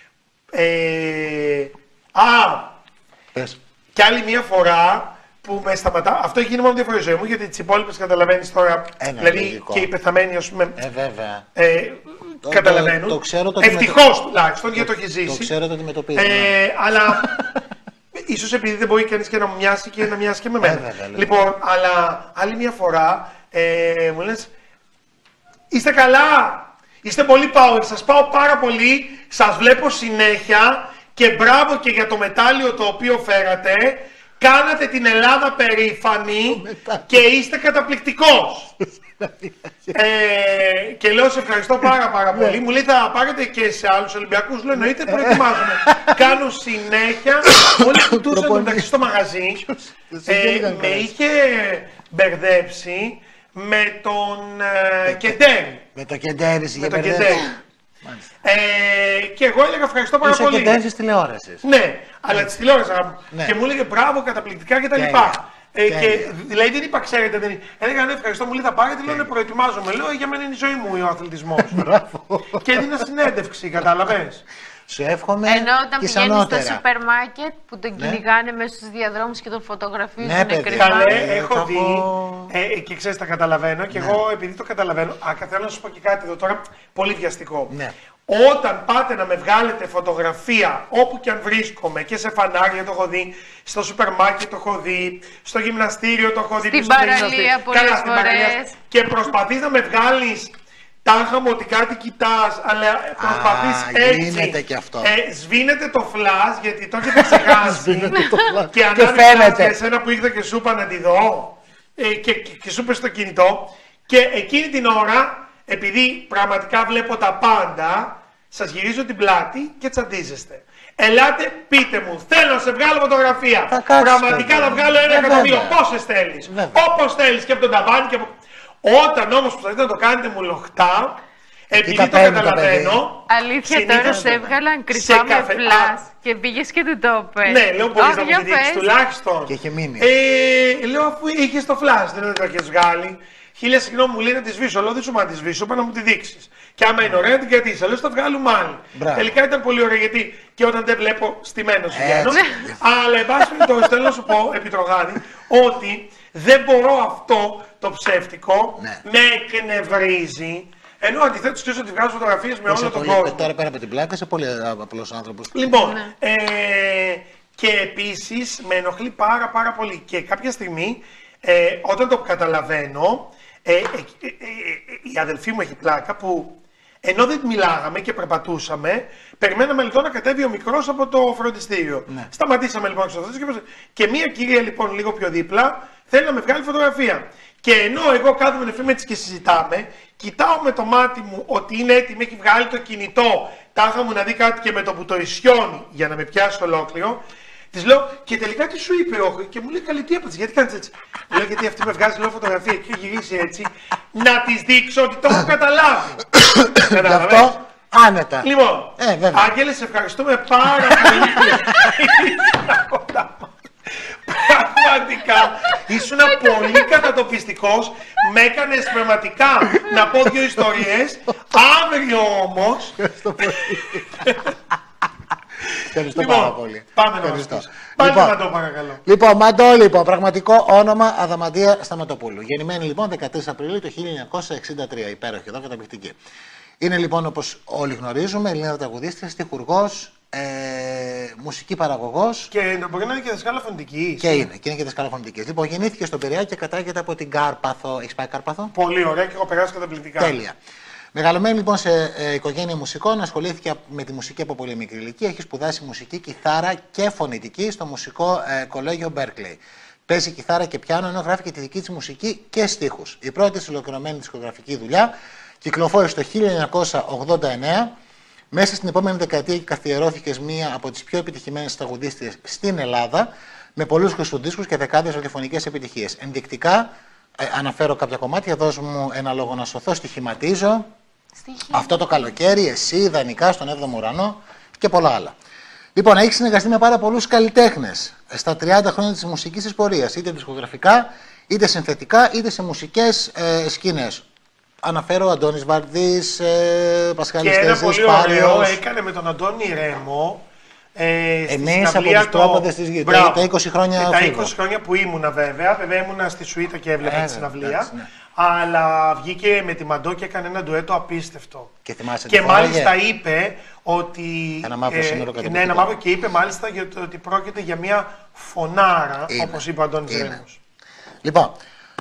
Ε, α, πες. Και άλλη μία φορά που με σταματά. Αυτό έχει γίνει μόνο μια φορά στη ζωή μου, γιατί τις υπόλοιπες καταλαβαίνεις τώρα. Ένα δηλαδή λογικό. Και οι πεθαμένοι, ας πούμε. Ε, βέβαια. Ε, το, καταλαβαίνουν. Το, το ξέρω, το ευτυχώς τουλάχιστον, γιατί το έχει ζήσει. Το ξέρω, το αντιμετωπίζω. Ε, ναι. Αλλά ίσως επειδή δεν μπορεί κανείς και να μου μοιάσει και να μοιάσει και με μένα. Ε, βέβαια, λοιπόν, αλλά άλλη μια φορά ε, μου λες, είστε καλά, είστε πολύ power, σας πάω πάρα πολύ, σας βλέπω συνέχεια και μπράβο και για το μετάλλιο το οποίο φέρατε. Κάνατε την Ελλάδα περήφανη και είστε καταπληκτικός. ε, και λέω, σε ευχαριστώ πάρα πάρα πολύ. Μου λέει, θα πάρετε και σε άλλους Ολυμπιακούς. Λέω, εννοείται, προετοιμάζομαι. Κάνω συνέχεια. Όλοι κουτούσαν μεταξύ στο μαγαζί. ε, με είχε μπερδέψει με τον ε, Κεντέρι. Με το Κεντέρι, με το Κεντέρι. Ε, και εγώ έλεγα ευχαριστώ πάρα Είσαι πολύ. Είσαι και της τηλεόρασης. Ναι, αλλά της τηλεόρασης. Ναι. Και μου έλεγε μπράβο, καταπληκτικά κτλ. Ε, και δηλαδή δεν είπα, ξέρετε, δεν είπα. Έλεγα ναι, ευχαριστώ, μου λέει θα πάρετε. Λέω ναι, προετοιμάζομαι. Λέω για μένα είναι η ζωή μου ο αθλητισμός. Και έδινα συνέντευξη, κατάλαβες. Σου εύχομαι. Ενώ όταν πηγαίνει στο σούπερ μάρκετ που τον ναι. κυνηγάνε μέσα στους διαδρόμους και τον φωτογραφίζουν ναι, κρυφά. Καλέ, έχω δει ε, και ξέρεις τα καταλαβαίνω και ναι. εγώ επειδή το καταλαβαίνω, α, θέλω να σου πω και κάτι εδώ τώρα, πολύ βιαστικό. Ναι. Όταν πάτε να με βγάλετε φωτογραφία όπου και αν βρίσκομαι και σε φανάρια το έχω δει, στο σούπερ μάρκετ το έχω δει, στο γυμναστήριο το έχω δει, στην παραλία πολλές φορές και προσπαθείς να με βγάλεις τάχα μου ότι κάτι κοιτάς, αλλά προσπαθείς έτσι. Γίνεται και αυτό. Ε, σβήνεται το φλας, γιατί το έχετε ξεχάσει. Και ανάβει και εσένα που ήρθα και σου είπα να τη δω ε, και, και, και σου είπε στο κινητό. Και εκείνη την ώρα, επειδή πραγματικά βλέπω τα πάντα, σας γυρίζω την πλάτη και τσαντίζεστε. Ελάτε, πείτε μου, θέλω να σε βγάλω φωτογραφία. Θα πραγματικά θα βγάλω ένα εκατομμύριο. Πόσες θέλεις, όπως θέλεις και από τον ταβάνι και από... Όταν όμως προσπαθείτε να το κάνετε μουλοχτά, Επειδή το καταλαβαίνω. Αλήθεια, τώρα σε έβγαλαν κρυφά με φλας και πήγες και του το πες. Ναι, λέω μπορείς να μου τη δείξεις τουλάχιστον. Και είχε μείνει. Ε, λέω αφού είχες το φλας, δεν το έχεις βγάλει. Χίλια συγγνώμη, μου λέει να τη σβήσω. Λέω δεν σου να τη σβήσω, είπα να μου τη δείξει. Και άμα είναι ωραία, να την κρατήσει. Αλλιώ θα βγάλουμε άλλη. Μπράβο. Τελικά ήταν πολύ ωραία γιατί και όταν δεν βλέπω στημένο βγαίνω. Αλλά εν πάση περιπτώσει θέλω να σου πω, Επιτρογάδη, ότι δεν μπορώ αυτό το ψεύτικο ναι. με εκνευρίζει. Ενώ αντιθέτω ξέρει ότι βγάζω φωτογραφίε με όλο τον κόσμο. Τώρα πέρα από την πλάκα είσαι πολύ απλό άνθρωπο. Λοιπόν, ναι. ε, και επίση με ενοχλεί πάρα πάρα πολύ. Και κάποια στιγμή, ε, όταν το καταλαβαίνω, ε, ε, ε, ε, ε, η αδελφή μου έχει πλάκα που ενώ δεν μιλάγαμε και περπατούσαμε, περιμέναμε λοιπόν να κατέβει ο μικρός από το φροντιστήριο. Ναι. Σταματήσαμε λοιπόν στο φροντιστήριο και μία κυρία λοιπόν λίγο πιο δίπλα θέλει να με βγάλει φωτογραφία. Και ενώ εγώ κάθομαι νεφρή της και συζητάμε, κοιτάω με το μάτι μου ότι είναι έτοιμη, έχει βγάλει το κινητό, τάχα μου να δει κάτι και με το που το ισιώνει για να με πιάσει ολόκληρο. Τη λέω και τελικά τι σου είπε όχι και μου λέει καλή τι έπαθες, γιατί κάνεις έτσι. Λέω γιατί αυτή με βγάζει λέω φωτογραφία και γυρίσει έτσι, να της δείξω ότι το έχω καταλάβει. Γι' αυτό άνετα. Λοιπόν, ε, Άγγελε, σε ευχαριστούμε πάρα πολύ. Πραγματικά ήσουν πολύ κατατοπιστικός. Με έκανες πραγματικά να πω δύο ιστορίες. Αύριο όμως. Ευχαριστώ λοιπόν, πάρα πολύ. Πάμε να μας πεις. Πάλι λοιπόν, Μαντώ παρακαλώ. Λοιπόν, Μαντώ λοιπόν, πραγματικό όνομα Αδαμαντία Σταματοπούλου. Γεννημένη λοιπόν δεκατρείς Απριλίου του χίλια εννιακόσια εξήντα τρία. Υπέροχη εδώ, καταπληκτική. Είναι λοιπόν όπως όλοι γνωρίζουμε, Ελληνίδα τραγουδίστρια, στιχουργός, ε, μουσική παραγωγός. Και μπορεί να είναι και δασκάλα φωνητικής. Και είναι, και είναι και δασκάλα φωνητικής. Λοιπόν, γεννήθηκε στον Πειραιά και κατάγεται από την Κάρπαθο. Έχεις πάει Κάρπαθο? Πολύ ωραία και έχω περάσει καταπληκτικά. Τέλεια. Μεγαλωμένη λοιπόν σε ε, οικογένεια μουσικών, ασχολήθηκε με τη μουσική από πολύ μικρή ηλικία. Έχει σπουδάσει μουσική, κιθάρα και φωνητική στο μουσικό ε, κολέγιο Μπέρκλεϊ. Παίζει κιθάρα και πιάνο, ενώ γράφει και τη δική της μουσική και στίχους. Η πρώτη της ολοκληρωμένη δισκογραφική δουλειά κυκλοφόρησε το χίλια εννιακόσια ογδόντα εννέα. Μέσα στην επόμενη δεκαετία καθιερώθηκε μία από τις πιο επιτυχημένες τραγουδίστριες στην Ελλάδα, με πολλούς χρυσοδίσκους και δεκάδες ραδιοφωνικές επιτυχίες. Ενδεικτικά ε, αναφέρω κάποια κομμάτια. Δώσ' μου ένα λόγο να σωθώ. Στοιχηματίζω. Στοιχήμα. Αυτό το καλοκαίρι, εσύ, ιδανικά, στον έβδομο ουρανό και πολλά άλλα. Λοιπόν, έχει συνεργαστεί με πάρα πολλούς καλλιτέχνες στα τριάντα χρόνια της μουσικής της πορείας, είτε δισκογραφικά, είτε συνθετικά, είτε σε μουσικές ε, σκηνές. Αναφέρω Αντώνης Βαρδής, ε, Πασχάλης Τέζης, Πάριος. Και ένα πολύ ωραίο έκανε με τον Αντώνη Ρέμο. Ε, Εμείς από τους πρόποδες της γης, τα είκοσι χρόνια. Τα είκοσι χρόνια που ήμουνα βέβαια, βέβαια ήμουνα στη Σουίτα και έβλεπα ε, τη συναυλία. Ναι. Αλλά βγήκε με τη Μαντώ και έκανε ένα ντουέτο απίστευτο. Και, θυμάσαι και μάλιστα είπε ότι. Ένα μαύρο ε, σύνολο ναι, ένα μαύρο και είπε μάλιστα για το, ότι πρόκειται για μια φωνάρα, όπως είπε ο Αντώνης Ρέμος. Λοιπόν,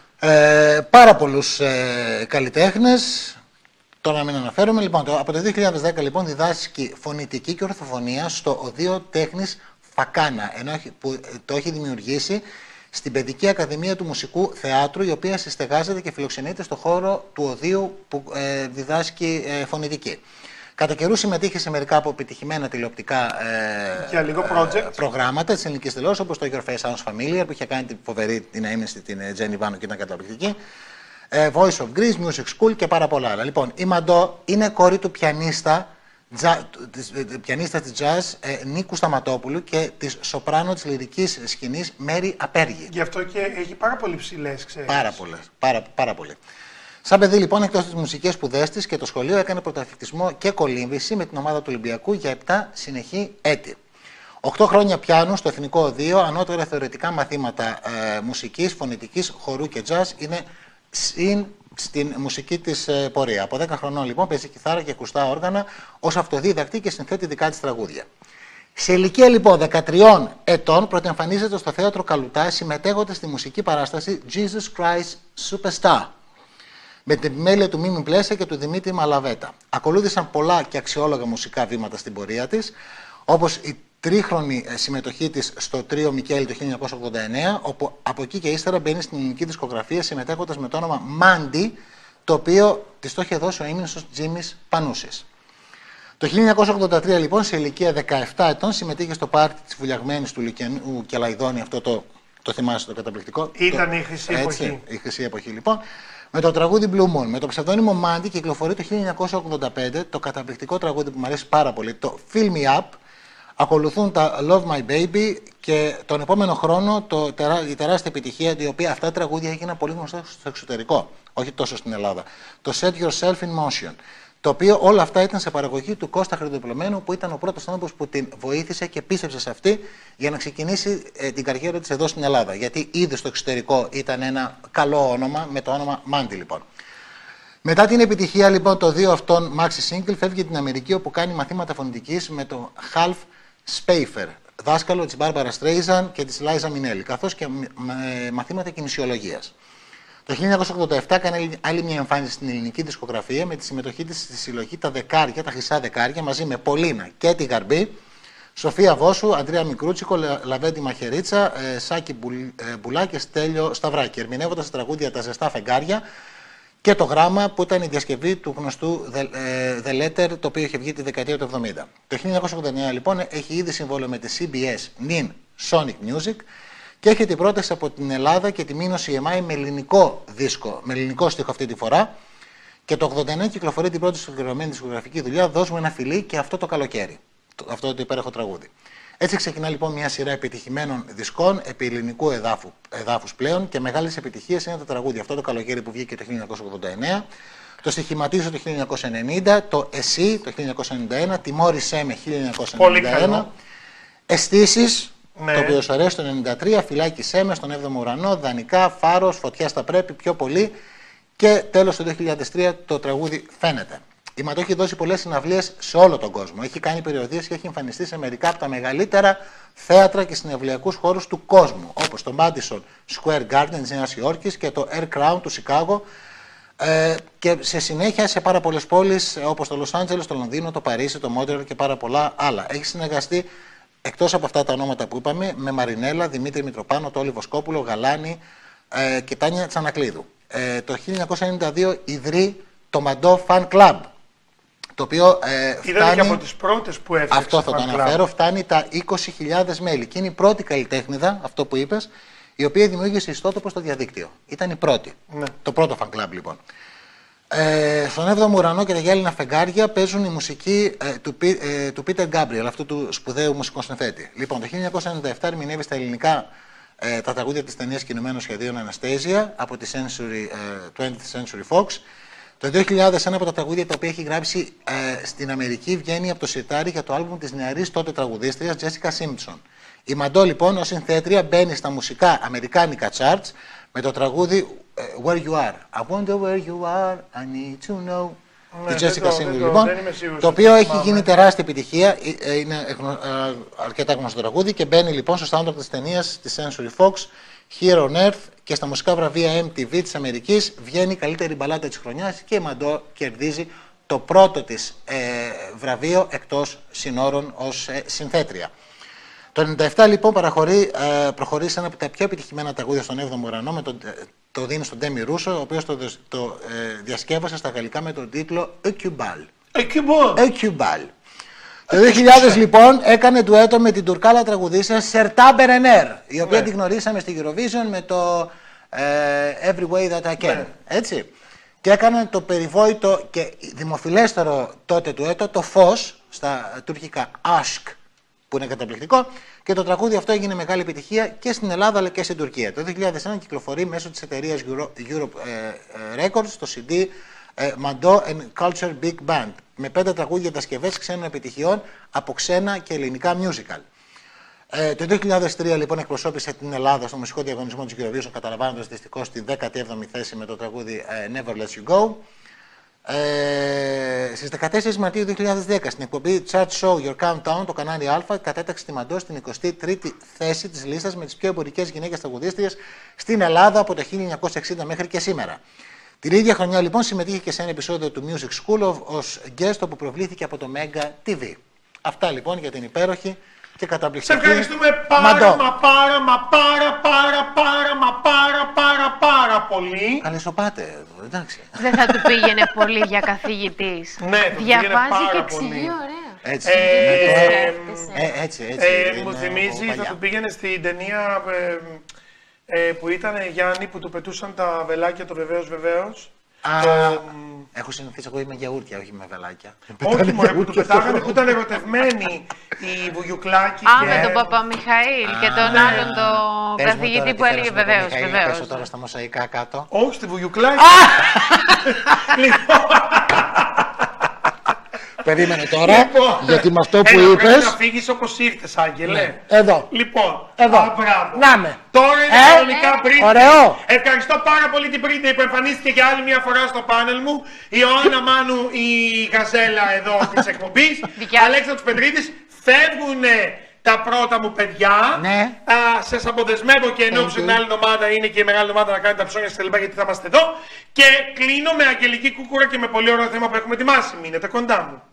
ε, πάρα πολλούς ε, καλλιτέχνες. Τώρα να μην αναφέρομαι. Λοιπόν, το, από το δύο χιλιάδες δέκα λοιπόν διδάσκει φωνητική και ορθοφωνία στο Οδείο Τέχνης Φακάνα, ενώ που το έχει δημιουργήσει στην Παιδική Ακαδημία του Μουσικού Θεάτρου, η οποία συστεγάζεται και φιλοξενείται στο χώρο του Οδείου που ε, διδάσκει ε, φωνητική. Κατά καιρού συμμετείχε σε μερικά από επιτυχημένα τηλεοπτικά ε, ε, ε, προγράμματα της ελληνικής τηλεόρασης, όπως το Your Face Sounds Familiar, που είχε κάνει την φοβερή την αείμνηστη την Τζένι Βάνο και ήταν καταπληκτική. Ε, Voice of Greece, Music School και πάρα πολλά άλλα. Λοιπόν, η Μαντώ είναι κόρη του πιανίστα, τζα, της, πιανίστα της jazz ε, Νίκου Σταματόπουλου και της σοπράνο της λυρικής σκηνής Μέρη Απέργη. Γι' αυτό και έχει πάρα πολύ ψηλές, ξέρεις. Πάρα πολλές, πάρα, πάρα πολύ. Σαν παιδί λοιπόν, εκτός τις μουσικές σπουδές της και το σχολείο, έκανε πρωταθλητισμό και κολύμβηση με την ομάδα του Ολυμπιακού για επτά συνεχή έτη. Οκτώ χρόνια πιάνου στο Εθνικό Οδείο, ανώτερα θεωρητικά μαθήματα ε, μουσικής, φωνητικής, χορού και jazz είναι συν στην μουσική της ε, πορεία. Από δέκα χρονών λοιπόν παίζει κιθάρα και ακουστά όργανα ως αυτοδίδακτη και συνθέτει δικά της τραγούδια. Σε ηλικία λοιπόν δεκατριών ετών πρωτοεμφανίζεται στο Θέατρο Καλουτά, συμμετέχοντας στη μουσική παράσταση Jesus Christ Superstar, με την επιμέλεια του Μίμη Πλέσσα και του Δημήτρη Μαλαβέτα. Ακολούθησαν πολλά και αξιόλογα μουσικά βήματα στην πορεία της, όπως η τρίχρονη συμμετοχή της στο τρίο Μικέλη το χίλια εννιακόσια ογδόντα εννέα, όπου από εκεί και ύστερα μπαίνει στην ελληνική δισκογραφία συμμετέχοντας με το όνομα Μάντι, το οποίο της το είχε δώσει ο ήμνηστος Τζίμις Πανούσης. Το χίλια εννιακόσια ογδόντα τρία λοιπόν, σε ηλικία δεκαεπτά ετών, συμμετείχε στο πάρτι της Βουλιαγμένης του Λυκειανού Κελαϊδόνη, αυτό το, το θυμάσαι το καταπληκτικό. Ήταν το, η χρυσή έτσι, εποχή. Η χρυσή εποχή λοιπόν. με το τραγούδι Blue Moon. Με το ψευδόνυμο Mandy κυκλοφορεί το χίλια εννιακόσια ογδόντα πέντε το καταπληκτικό τραγούδι που μου αρέσει πάρα πολύ, το Fill Me Up. Ακολουθούν τα Love My Baby και τον επόμενο χρόνο το, η τεράστια επιτυχία, η οποία αυτά τα τραγούδια έγιναν πολύ γνωστά στο εξωτερικό, όχι τόσο στην Ελλάδα. Το Set Yourself in Motion. Το οποίο όλα αυτά ήταν σε παραγωγή του Κώστα Χρυντοπλωμένου, που ήταν ο πρώτος άνθρωπος που την βοήθησε και πίστεψε σε αυτή για να ξεκινήσει ε, την καριέρα της εδώ στην Ελλάδα. Γιατί ήδη στο εξωτερικό ήταν ένα καλό όνομα, με το όνομα Mandy λοιπόν. Μετά την επιτυχία λοιπόν των δύο αυτών maxi single, φεύγει την Αμερική, όπου κάνει μαθήματα φωνητικής με τον Half Spafer, δάσκαλο της Μπάρμπαρα Στρέιζαν και της Λάιζα Μινέλη, καθώς και μαθήματα κινησιολογίας. Το χίλια εννιακόσια ογδόντα επτά έκανε άλλη μια εμφάνιση στην ελληνική δισκογραφία με τη συμμετοχή της στη συλλογή Τα Δεκάρια, τα Χρυσά Δεκάρια, μαζί με Πολίνα και τη Γαρμπή, Σοφία Βόσου, Αντρέα Μικρούτσικο, Λαβέντη Μαχαιρίτσα, Σάκη Μπουλά και Στέλιο Σταυράκη, ερμηνεύοντας τα τραγούδια Τα Ζεστά Φεγγάρια και το Γράμμα, που ήταν η διασκευή του γνωστού The Letter, το οποίο είχε βγει τη δεκαετία του εβδομήντα. Το χίλια εννιακόσια ογδόντα εννέα λοιπόν έχει ήδη συμβόλαιο με τη σι μπι ες Nin Sonic Music και έχει την πρόταση από την Ελλάδα και τη Μίνο σι εμ άι με ελληνικό δίσκο, με ελληνικό στίχο αυτή τη φορά. Και το ογδόντα εννέα κυκλοφορεί την πρώτη συγκεκριμένη δισκογραφική δουλειά, Δώσ' μου ένα φιλί, και αυτό το καλοκαίρι. Αυτό το υπέροχο τραγούδι. Έτσι ξεκινά λοιπόν μια σειρά επιτυχημένων δισκών επί ελληνικού εδάφου, εδάφους πλέον, και μεγάλες επιτυχίες είναι τα τραγούδια. Αυτό το καλοκαίρι που βγήκε το χίλια εννιακόσια ογδόντα εννέα, το Στοιχηματίζω το χίλια εννιακόσια ενενήντα, το Εσύ το χίλια εννιακόσια ενενήντα ένα, Τιμώρησέ με χίλια εννιακόσια ενενήντα ένα, Αισθήσεις, ναι, το οποίο σου αρέσει το ενενήντα τρία, Φυλάκισέ με στον έβδομο ουρανό, Δανεικά, Φάρος, Φωτιά στα πρέπει, Πιο πολύ, και τέλος το δύο χιλιάδες τρία το τραγούδι Φαίνεται. Η Ματώ έχει δώσει πολλές συναυλίες σε όλο τον κόσμο. Έχει κάνει περιοδίες και έχει εμφανιστεί σε μερικά από τα μεγαλύτερα θέατρα και συναυλιακούς χώρους του κόσμου, όπως το Madison Square Garden της Νέας Υόρκης και το Air Crown του Σικάγο, ε, και σε συνέχεια σε πάρα πολλές πόλεις όπως το Λος Άντζελες, το Λονδίνο, το Παρίσι, το Μόντερο και πάρα πολλά άλλα. Έχει συνεργαστεί, εκτός από αυτά τα ονόματα που είπαμε, με Μαρινέλα, Δημήτρη Μητροπάνο, Τόλι Βοσκόπουλο, Γαλάνη ε, και Τάνια Τσανακλείδου. Ε, το χίλια εννιακόσια ενενήντα δύο ιδρύει το Μαντό Fan Club, το οποίο ε, φτάνει, ήταν και από τις πρώτες που έφτιαξε. Αυτό θα το αναφέρω, φτάνει τα είκοσι χιλιάδες μέλη. Και είναι η πρώτη καλλιτέχνηδα, αυτό που είπες, η οποία δημιούργησε ιστότοπο στο διαδίκτυο. Ήταν η πρώτη. Ναι. Το πρώτο fan club λοιπόν. Ε, στον έβδομο ουρανό και τα γυάλινα φεγγάρια παίζουν η μουσική ε, του, ε, του Πίτερ Γκάμπριελ, αυτού του σπουδαίου μουσικοσυνθέτη. Λοιπόν, το χίλια εννιακόσια ενενήντα επτά ερμηνεύει στα ελληνικά ε, τα τραγούδια της ταινίας κινουμένων σχεδίων Anastasia από τη Century, ε, twentieth Century Fox. Το δύο χιλιάδες ένα από τα τραγούδια τα οποία έχει γράψει ε, στην Αμερική βγαίνει από το σιρτάρι για το άλμπουμ της νεαρής τότε τραγουδίστριας Jessica Simpson. Η Μαντώ λοιπόν ως συνθέτρια μπαίνει στα μουσικά αμερικάνικα charts με το τραγούδι ε, Where You Are. I wonder where you are, I need to know. Ναι, τη Jessica Simpson λοιπόν, το οποίο έχει γίνει τεράστια επιτυχία, είναι αρκετά γνωστό τραγούδι και μπαίνει λοιπόν στο soundtrack της ταινίας της Century Fox, Here on Earth, και στα μουσικά βραβεία εμ τι βι της Αμερικής βγαίνει η καλύτερη μπαλάντα της χρονιάς και η Μαντώ κερδίζει το πρώτο της ε, βραβείο εκτός συνόρων ως ε, συνθέτρια. Το ενενήντα επτά λοιπόν παραχωρεί, ε, προχωρεί σε ένα από τα πιο επιτυχημένα τραγούδια στον έβδομο ουρανό, με το, το δίνει στον Ντέμι Ρούσο, ο οποίος το, το ε, διασκεύασε στα γαλλικά με τον τίτλο Εκιουμπάλ. Εκιουμπάλ. Το δύο χιλιάδες λοιπόν έκανε ντουέτο με την τουρκάλα τραγουδίστρια Σερτά Μπερενέρ, η οποία ναι. την γνωρίσαμε στη Eurovision με το ε, Every Way That I Can. Ναι. Έτσι. Και έκανε το περιβόητο και δημοφιλέστερο τότε ντουέτο, το Φως, στα τουρκικά Aşk, που είναι καταπληκτικό, και το τραγούδι αυτό έγινε μεγάλη επιτυχία και στην Ελλάδα αλλά και στην Τουρκία. Το δύο χιλιάδες ένα κυκλοφορεί μέσω της εταιρείας Europe Records το σι ντι Mando and Culture Big Band, με πέντε τραγούδια διασκευές ξένων επιτυχιών από ξένα και ελληνικά musical. Ε, το δύο χιλιάδες τρία λοιπόν εκπροσώπησε την Ελλάδα στο μουσικό διαγωνισμό της Eurovision, καταλαμβάνοντας δυστυχώς στη δέκατη έβδομη θέση με το τραγούδι uh, Never Let You Go. Ε, στις δεκατέσσερις Μαρτίου δύο χιλιάδες δέκα στην εκπομπή Chart Show Your Countdown το κανάλι Α κατέταξε τη Μαντώ στην εικοστή τρίτη θέση της λίστας με τις πιο εμπορικές γυναίκες τραγουδίστριες στην Ελλάδα από το χίλια εννιακόσια εξήντα μέχρι και σήμερα. Την ίδια χρονιά λοιπόν συμμετείχε και σε ένα επεισόδιο του Music School ως guest, που προβλήθηκε από το Mega τι βι. Αυτά λοιπόν για την υπέροχη και καταπληκτική. Σε ευχαριστούμε πάρα Μαντώ. μα πάρα μα πάρα πάρα πάρα μα πάρα πάρα πάρα πολύ. Καλεσοπάτε, εντάξει. Δεν θα του πήγαινε πολύ για καθηγητής. Ναι, του διαβάζει και εξηγεί ωραία. Έτσι, ε, ε, ε, έτσι, έτσι. Ε, μου θυμίζει, θα του πήγαινε στην ταινία... Ε, ε, που ήταν Γιάννη που του πετούσαν τα βελάκια το βεβαίως βεβαίως. Α, το... έχω συνηθίσει, εγώ είμαι γιαούρτια, όχι με βελάκια. Όχι μωρέ που του πετάγανε που ήταν ερωτευμένοι οι Βουγιουκλάκη. Α, και... με τον Παπαμιχαήλ και τον ναι. άλλον τον καθηγητή που έλεγε βεβαίως, βεβαίως. Πέσω τώρα στα μοσαϊκά κάτω. Όχι, στη Βουγιουκλάκη. Λοιπόν... Περίμενε τώρα, λοιπόν, γιατί με αυτό που έλα, είπες... Πρέπει να φύγεις όπως ήρθες, Άγγελε. Ναι. Εδώ. Λοιπόν, Εδώ. Α, μπράβο. Να με. Τώρα είναι Ε, κανονικά Britney. ωραίο. Ευχαριστώ πάρα πολύ την Britney που εμφανίστηκε για άλλη μια φορά στο πάνελ μου. Η Ιωάννα Μάνου, η γαζέλα εδώ της εκπομπής. Αλέξανδρος Πετρίδης. Φεύγουνε τα πρώτα μου παιδιά. Ναι. Α, σας αποδεσμεύω και ενώ Thank την you. άλλη εβδομάδα είναι και η μεγάλη εβδομάδα να κάνετε τα ψώνια στα λοιπά γιατί θα είμαστε εδώ. Και κλείνω με Αγγελική Κούκουρα και με πολύ ωραίο θέμα που έχουμε ετοιμάσει. Μείνετε κοντά μου.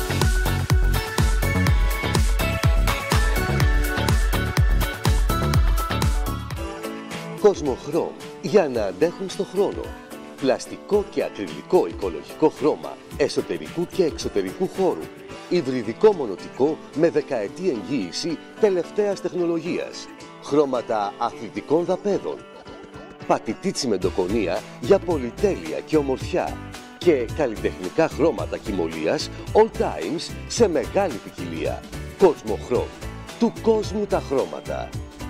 Κοσμοχρώμ για να αντέχουν στο χρόνο. Πλαστικό και ακριλικό οικολογικό χρώμα εσωτερικού και εξωτερικού χώρου. Υβριδικό μονοτικό με δεκαετή εγγύηση τελευταίας τεχνολογίας. Χρώματα αθλητικών δαπέδων. Πατητή τσιμεντοκονία για πολυτέλεια και ομορφιά. Και καλλιτεχνικά χρώματα κοιμωλίας all times σε μεγάλη ποικιλία. Κοσμοχρώμ. Του κόσμου τα χρώματα.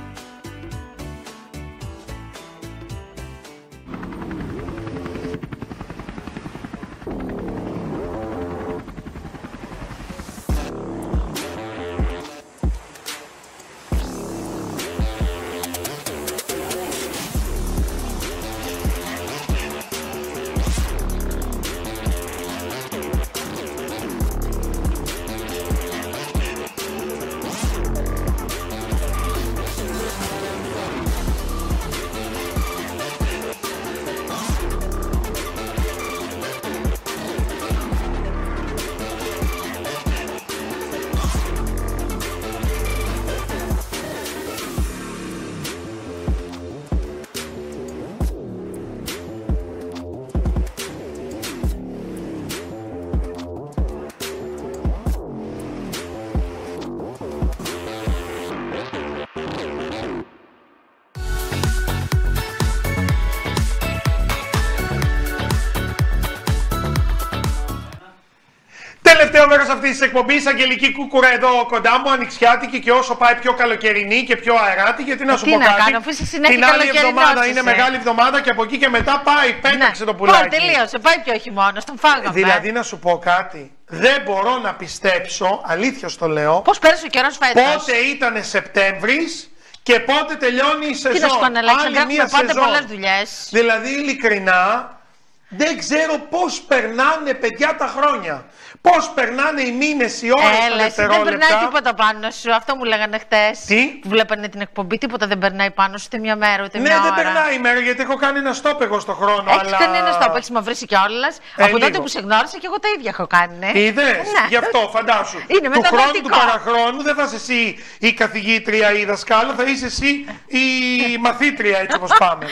Τελευταίο μέρος αυτής της εκπομπής, Αγγελική Κούκουρα εδώ κοντά μου, ανοιξιάτικη και όσο πάει πιο καλοκαιρινή και πιο αεράτη. Γιατί να σου τι πω να κάτι. κάνω, αφού είσαι συνέχεια την άλλη καλοκαιρινός εβδομάδα είσαι. είναι μεγάλη εβδομάδα και από εκεί και μετά πάει, πέταξε Ναι. το πουλάκι. Πάει, τελείωσε, πάει πιο χειμώνας, τον φάγαμε. Δηλαδή να σου πω κάτι. Δεν μπορώ να πιστέψω, αλήθεια στο λέω. Πώς πέρασε ο καιρός φέτος. Πότε ήταν Σεπτέμβρης και πότε τελειώνει η σεζόν. Τι να σου πω, Αλέξανδρα, Άλλη μία έχουμε πάντα σεζόν. πολλές δουλειές. Δηλαδή, ειλικρινά, δεν ξέρω πώς περνάνε παιδιά τα χρόνια. Πώς περνάνε οι μήνες, οι ώρες, τα Έλα, εσύ δεν δευτερόλεπτα. περνάει τίποτα πάνω σου. Αυτό μου λέγανε χτες. Τι? Που βλέπανε την εκπομπή, τίποτα δεν περνάει πάνω σου, ούτε μια μέρα, ούτε Ναι, μια ώρα. δεν περνάει η μέρα γιατί έχω κάνει ένα στόπ εγώ στο χρόνο. Έχεις αλλά... κάνει ένα στόπο, έχεις μαυρίσει κιόλας. Ε, Από τότε λίγο. που σε γνώρισα και εγώ τα ίδια έχω κάνει. Είδες, Ναι. γι' αυτό φαντάσου. Είναι του χρόνου μεταβατικό. του παραχρόνου δεν θα είσαι εσύ η καθηγήτρια ή η δασκάλα, θα είσαι εσύ η μαθήτρια έτσι όπως πάμε.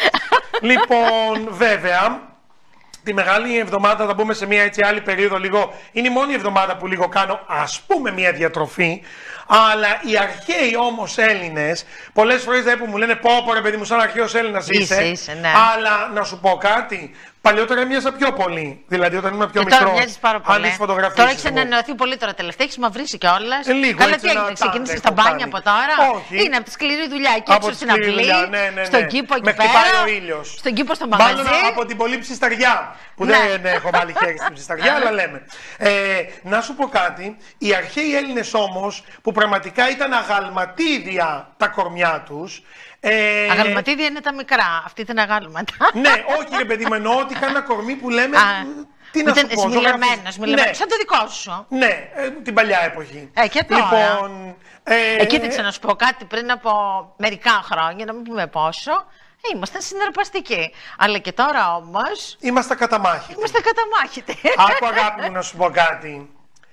Λοιπόν, βέβαια, τη μεγάλη εβδομάδα θα μπούμε σε μια έτσι άλλη περίοδο λίγο. Είναι η μόνη εβδομάδα που λίγο κάνω ας πούμε μια διατροφή. Αλλά οι αρχαίοι όμως Έλληνες, πολλές φορές δεν που μου λένε πω πω ρε παιδί μου σαν αρχαίος Έλληνας είσαι. Είσαι, είσαι, ναι. Αλλά να σου πω κάτι, παλιότερα έμοιαζα πιο πολύ. Δηλαδή όταν ήμουν πιο Και τώρα μικρό. μοιάζεις πάρα πολύ. Αν δεις φωτογραφίες. Τώρα έχεις εγώ. ανανεωθεί πολύ τώρα τελευταία, έχεις μαυρίσει κιόλας. Ε, λίγο, Καλά, έτσι, τι ένα έγινε, ξεκίνησες τάντε στα έχω μπάνια κάνει. από τώρα. Όχι. Είναι από τη σκληρή δουλειά εκεί Από έξω τη στην σκληρή αυλή, δουλειά, ναι, ναι, ναι. στον κήπο εκεί Με πέρα. χτυπάει ο ήλιος. Στον κήπο στο μαγαζί. Μάλλον από την πολύ ψισταριά. Που Ναι. δεν έχω βάλει χέρι στην ψισταριά, αλλά λέμε. Ε, να σου πω κάτι. Οι αρχαίοι Έλληνες όμως, που πραγματικά ήταν αγαλματίδια τα κορμιά τους. Ε, Αγαλματίδια είναι τα μικρά. Αυτή ήταν αγάλματα. Ναι, όχι ρε παιδί μου, εννοώ ότι είχαν ένα κορμί που λέμε. Α, Τι να σου ήταν πω, σμιλεμένος, ζωγραφίζ- σμιλεμένος. Ναι. Σαν το δικό σου. Ναι, ε, την παλιά εποχή. Ε, και τώρα. Λοιπόν, ε, Ε, κοίταξε να σου πω κάτι πριν από μερικά χρόνια, να μην πούμε πόσο. Ε, ήμασταν συναρπαστικοί. Αλλά και τώρα όμως είμαστε καταμάχοι. είμαστε καταμάχητοι. Άκου αγάπη μου να σου πω κάτι.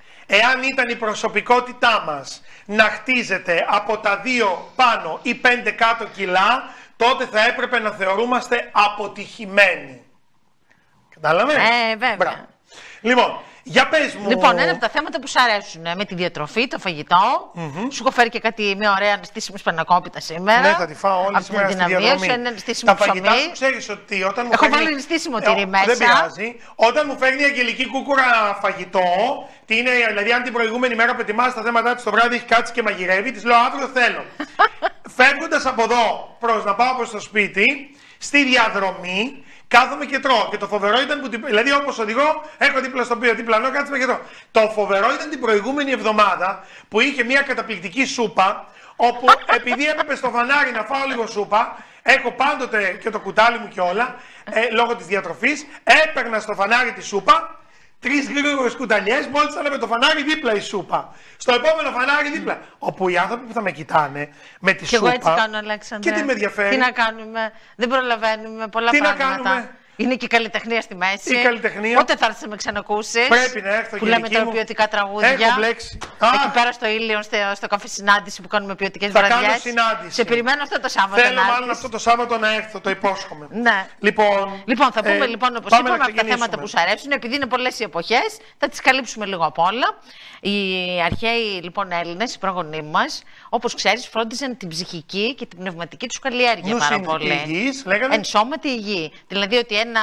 Εάν ήταν η προσωπικότητά μας να χτίζεται από τα δύο πάνω ή πέντε κάτω κιλά, τότε θα έπρεπε να θεωρούμαστε αποτυχημένοι. Κατάλαβες? Ε, βέβαια. Μπράβο. Λοιπόν, Για πες μου. Λοιπόν, ένα από τα θέματα που σου αρέσουν με τη διατροφή, το φαγητό. Mm-hmm. Σου έχω φέρει και κάτι μια ωραία αναστήσιμη σπανακόπιτα σήμερα. Ναι, θα τη φάω όλη σήμερα στη διαδρομή. Τα φαγητά σου ξέρεις ότι όταν μου έχω φέρνει... βάλει αναστήσιμο τυρί μέσα. Δεν πειράζει. Όταν μου φέρνει η Αγγελική Κούκουρα φαγητό, τι είναι, δηλαδή αν την προηγούμενη μέρα που ετοιμάζει τα θέματα της το βράδυ έχει κάτσει και μαγειρεύει, της λέω αύριο θέλω. Φεύγοντας από εδώ προς να πάω προς το σπίτι, στη διαδρομή, κάθομαι και τρώω. Και το φοβερό ήταν που. Δηλαδή, όπως οδηγώ, έχω δίπλα στο οποίο διπλανό, κάτσουμε και τρώω. Το φοβερό ήταν την προηγούμενη εβδομάδα που είχε μια καταπληκτική σούπα, όπου επειδή έπρεπε στο φανάρι να φάω λίγο σούπα, έχω πάντοτε και το κουτάλι μου και όλα, ε, λόγω της διατροφής, έπαιρνα στο φανάρι τη σούπα. Τρεις γρήγορες κουταλιές, μόλις ήταν με το φανάρι δίπλα η σούπα. Στο επόμενο φανάρι δίπλα. Όπου οι άνθρωποι που θα με κοιτάνε με τη και σούπα. Και εγώ έτσι κάνω, Αλέξανδρε. Και τι με ενδιαφέρει. Τι να κάνουμε, δεν προλαβαίνουμε πολλά τι πράγματα. Να κάνουμε. Είναι και η καλλιτεχνία στη μέση. Η καλλιτεχνία. Πότε θα έρθεις να με ξανακούσεις. Πρέπει να έρθω. Που λέμε τώρα ποιοτικά τραγούδια. Έχω μπλέξει. Εκεί πέρα στο Ήλιον, στο, στο καφέ συνάντηση που κάνουμε ποιοτικές βραδιές. Θα κάνω συνάντηση. Σε περιμένω αυτό το Σάββατο. Θέλω μάλλον αυτό το Σάββατο να έρθω, το υπόσχομαι. Ναι. Λοιπόν, λοιπόν θα πούμε ε, λοιπόν όπως είπαμε από τα θέματα που σου αρέσουν, επειδή είναι πολλές οι εποχές, θα τις καλύψουμε λίγο απ' όλα. Οι αρχαίοι λοιπόν Έλληνες, οι πρόγονοί μας, όπως ξέρεις, φρόντιζαν την ψυχική και την πνευματική τους καλλιέργεια πάρα πολύ. Υγιής, λέγανε. Ενσώματη υγιή. Δηλαδή ότι ένα,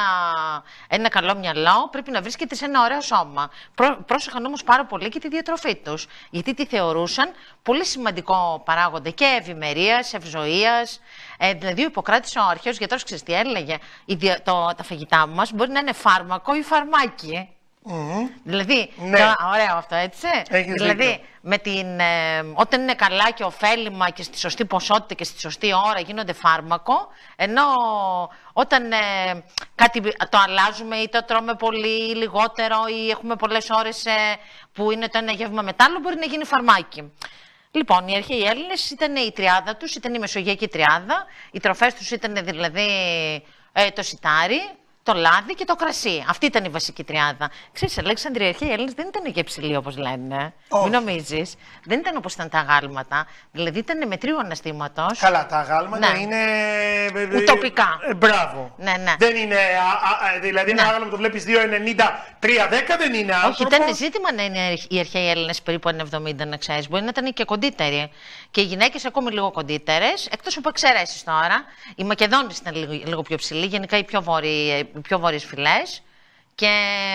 ένα καλό μυαλό πρέπει να βρίσκεται σε ένα ωραίο σώμα. Πρό, πρόσεχαν όμως πάρα πολύ και τη διατροφή τους. Γιατί τη θεωρούσαν πολύ σημαντικό παράγοντα και ευημερίας, ευζοίας. Ε, δηλαδή ο Ιπποκράτης ο αρχαίος γιατρός, ξέρεις τι έλεγε, το, τα φαγητά μας μπορεί να είναι φάρμακο ή φαρμάκι. Mm-hmm. Δηλαδή, ναι. τώρα, ωραίο αυτό, έτσι. Έχεις δηλαδή, με την, ε, όταν είναι καλά και ωφέλιμα και στη σωστή ποσότητα και στη σωστή ώρα γίνονται φάρμακο, ενώ όταν ε, κάτι το αλλάζουμε ή το τρώμε πολύ ή λιγότερο ή έχουμε πολλές ώρες ε, που είναι το ένα γεύμα μετά άλλο, μπορεί να γίνει φαρμάκι. Λοιπόν, οι αρχαίοι Έλληνες ήταν η τριάδα τους, ήταν η μεσογειακή τριάδα, οι τροφές τους ήταν δηλαδή ε, το σιτάρι, το λάδι και το κρασί. Αυτή ήταν η βασική τριάδα. Ξέρεις, Αλέξανδρε, οι αρχαίοι Έλληνες δεν ήταν και ψηλοί όπως λένε. Oh. Μην νομίζεις. Δεν ήταν όπως ήταν τα αγάλματα. Δηλαδή ήταν μετρίου αναστήματος. Καλά, τα αγάλματα ναι. είναι. Ουτοπικά. Ε, μπράβο. Ναι, ναι. Δεν είναι. Α, α, δηλαδή ναι. ένα άγαλμα το βλέπεις δύο ενενήντα τρία δέκα δεν είναι άνθρωπο. Όχι, ήταν ζήτημα να είναι οι αρχαίοι Έλληνες περίπου ένα εβδομήντα, να ξέρεις. Μπορεί να ήταν και κοντύτεροι. Και οι γυναίκες ακόμη λίγο κοντύτερες. Εκτός από εξαιρέσεις τώρα. Οι Μακεδόνες ήταν λίγο, λίγο πιο ψηλοί. Γενικά οι πιο βόρειοι. Οι πιο βόρειες φυλές και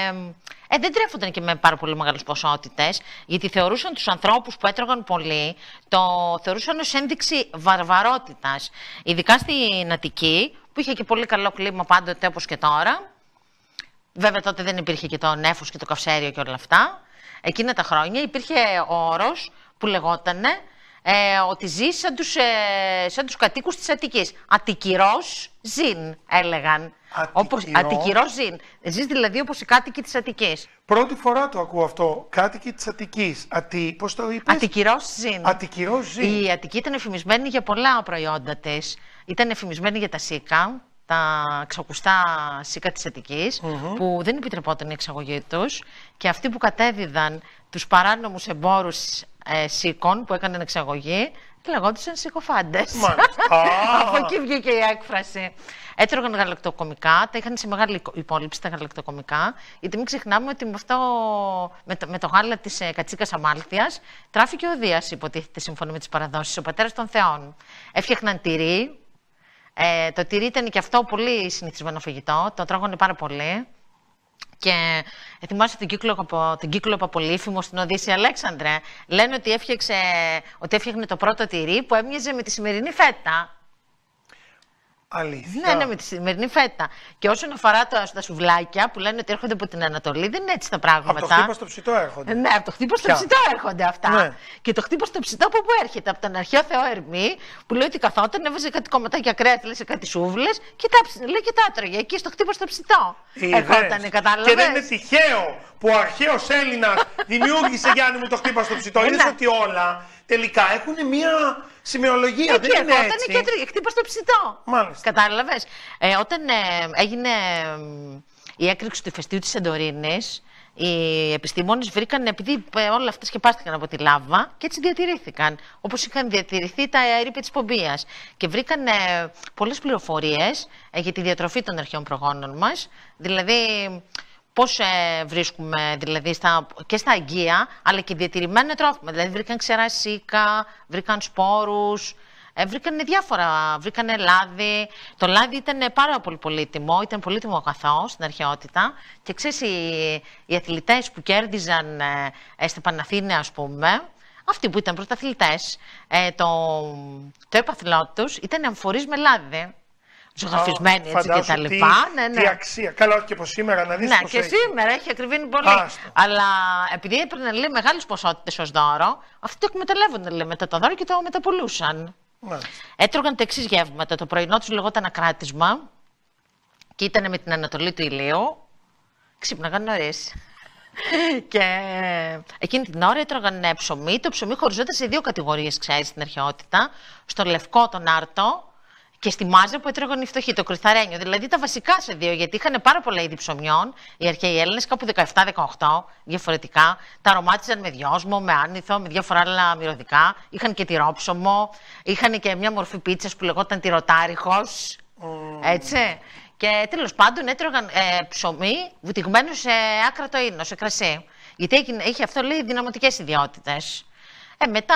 ε, δεν τρέφονταν και με πάρα πολύ μεγάλες ποσότητες, γιατί θεωρούσαν τους ανθρώπους που έτρωγαν πολύ, το θεωρούσαν ως ένδειξη βαρβαρότητας. Ειδικά στην Αττική, που είχε και πολύ καλό κλίμα πάντοτε όπως και τώρα. Βέβαια τότε δεν υπήρχε και το νέφος και το καυσέριο και όλα αυτά. Εκείνα τα χρόνια υπήρχε ο όρος που λεγότανε ε, ότι ζει σαν τους, ε, σαν τους κατοίκους της Αττικής. Αττικηρός ζήν, έλεγαν. Αττικηρός ζήν. Ζεις δηλαδή όπως οι κάτοικοι της Αττικής. Πρώτη φορά το ακούω αυτό. Κάτοικοι της Αττικής. Ατι... Πώς το είπες? Αττικηρός ζήν. Αττικηρός ζήν. Η Αττική ήταν εφημισμένη για πολλά προϊόντα της. Ήταν εφημισμένη για τα σίκα, τα ξακουστά σίκα της Αττικής, mm-hmm. που δεν επιτρεπόταν η εξαγωγή τους. Και αυτοί που κατέδιδαν τους παράνομους εμπόρους ε, σίκων που έκαναν εξαγωγή, λεγόντουσαν συκοφάντες. Από εκεί βγήκε η έκφραση. Έτρωγαν γαλακτοκομικά, τα είχαν σε μεγάλη υπόλοιψη τα γαλακτοκομικά, γιατί μην ξεχνάμε ότι με, αυτό, με, το, με το γάλα της ε, κατσίκας αμάλθειας τράφηκε ο Δίας, υποτίθεται σύμφωνα με τις παραδόσεις, ο πατέρας των θεών. Έφτιαχναν τυρί. Ε, το τυρί ήταν και αυτό πολύ συνηθισμένο φαγητό, το τρώγανε πάρα πολύ. Και θυμάσαι τον κύκλο, τον κύκλο Παπολίφημο στην Οδύσσια, Αλέξανδρε. Λένε ότι, έφτιαξε, ότι έφτιαχνε το πρώτο τυρί που έμοιαζε με τη σημερινή φέτα. Αλήθεια. Ναι, ναι, με τη σημερινή φέτα. Και όσον αφορά τα, τα σουβλάκια που λένε ότι έρχονται από την Ανατολή, δεν είναι έτσι τα πράγματα. Από το χτύπα στο ψητό έρχονται. Ναι, από το χτύπα στο ψητό έρχονται αυτά. Ναι. Και το χτύπα στο ψητό από πού έρχεται? Από τον αρχαίο Θεό Ερμή, που λέει ότι καθόταν, έβαζε κάτι κομματάκια κρέα, λέει σε κάτι σούβλες και τα, λέει, και τα έτρωγε. Εκεί στο χτύπα στο ψητό. Ερχότανε, κατάλαβες. Και δεν είναι τυχαίο που ο αρχαίος Έλληνας δημιούργησε, Γιάννη μου, το χτύπα στο ψητό. Είδες ότι όλα τελικά έχουν μία σημειολογία. Εκεί δεν είναι ερχόταν έτσι. Και έτρωγε, χτύπα στο ψητό. Μάλιστα. Κατάλαβες. Ε, όταν ε, έγινε ε, η έκρηξη του ηφαιστείου της Σαντορίνης, οι επιστήμονες βρήκαν, επειδή ε, όλα αυτά σκεπάστηκαν από τη λάβα και έτσι διατηρήθηκαν, όπως είχαν διατηρηθεί τα ερείπια της Πομπίας. Και βρήκαν ε, πολλές πληροφορίες ε, για τη διατροφή των αρχαίων προγόνων μας. Δηλαδή, πώς ε, βρίσκουμε δηλαδή στα, και στα αγγεία, αλλά και διατηρημένα τρόφιμα. Δηλαδή βρήκαν ξερά σίκα, βρήκαν σπόρους, ε, βρήκαν διάφορα, βρήκαν λάδι. Το λάδι ήταν πάρα πολύ πολύτιμο, ήταν πολύτιμο αγαθό στην αρχαιότητα. Και ξέρεις, οι, οι αθλητές που κέρδιζαν ε, στην Παναθήνα, ας πούμε, αυτοί που ήταν πρωταθλητές, ε, το, το έπαθλό τους ήταν αμφορείς με λάδι. Ζωγραφισμένοι έτσι και τα λοιπά. Τι, ναι, ναι. τι αξία. Καλά, όχι και από σήμερα να δεις. Ναι, πώς και έχει. σήμερα έχει ακριβήνει πολύ. Άστο. Αλλά επειδή έπαιρναν λέει μεγάλες ποσότητες ως δώρο, αυτοί το εκμεταλλεύονταν λέει, μετά το δώρο και το μεταπολούσαν. Ναι. Έτρωγαν τα εξής γεύματα. Το πρωινό τους λεγόταν ακράτισμα και ήταν με την ανατολή του ηλίου. Ξύπναγαν νωρίς. Και εκείνη την ώρα έτρωγαν ψωμί. Το ψωμί χωριζόταν σε δύο κατηγορίες, ξέρεις, στην αρχαιότητα. Στο λευκό, τον άρτο. Και στη μάζα που έτρωγαν οι φτωχοί, το κρυθαρένιο. Δηλαδή τα βασικά σε δύο, γιατί είχαν πάρα πολλά είδη ψωμιών. Οι αρχαίοι Έλληνες, κάπου δεκαεπτά δεκαοκτώ διαφορετικά. Τα αρωμάτιζαν με δυόσμο, με άνηθο, με διάφορα άλλα μυρωδικά. Είχαν και τυρόψωμο. Είχαν και μια μορφή πίτσας που λεγόταν τυρωτάριχος. Mm. Έτσι. Και τέλος πάντων έτρωγαν ε, ψωμί βουτυγμένο σε άκρατο ίνο, σε κρασί. Γιατί είχε αυτό λέει δυναμωτικές ιδιότητες. Ε, μετά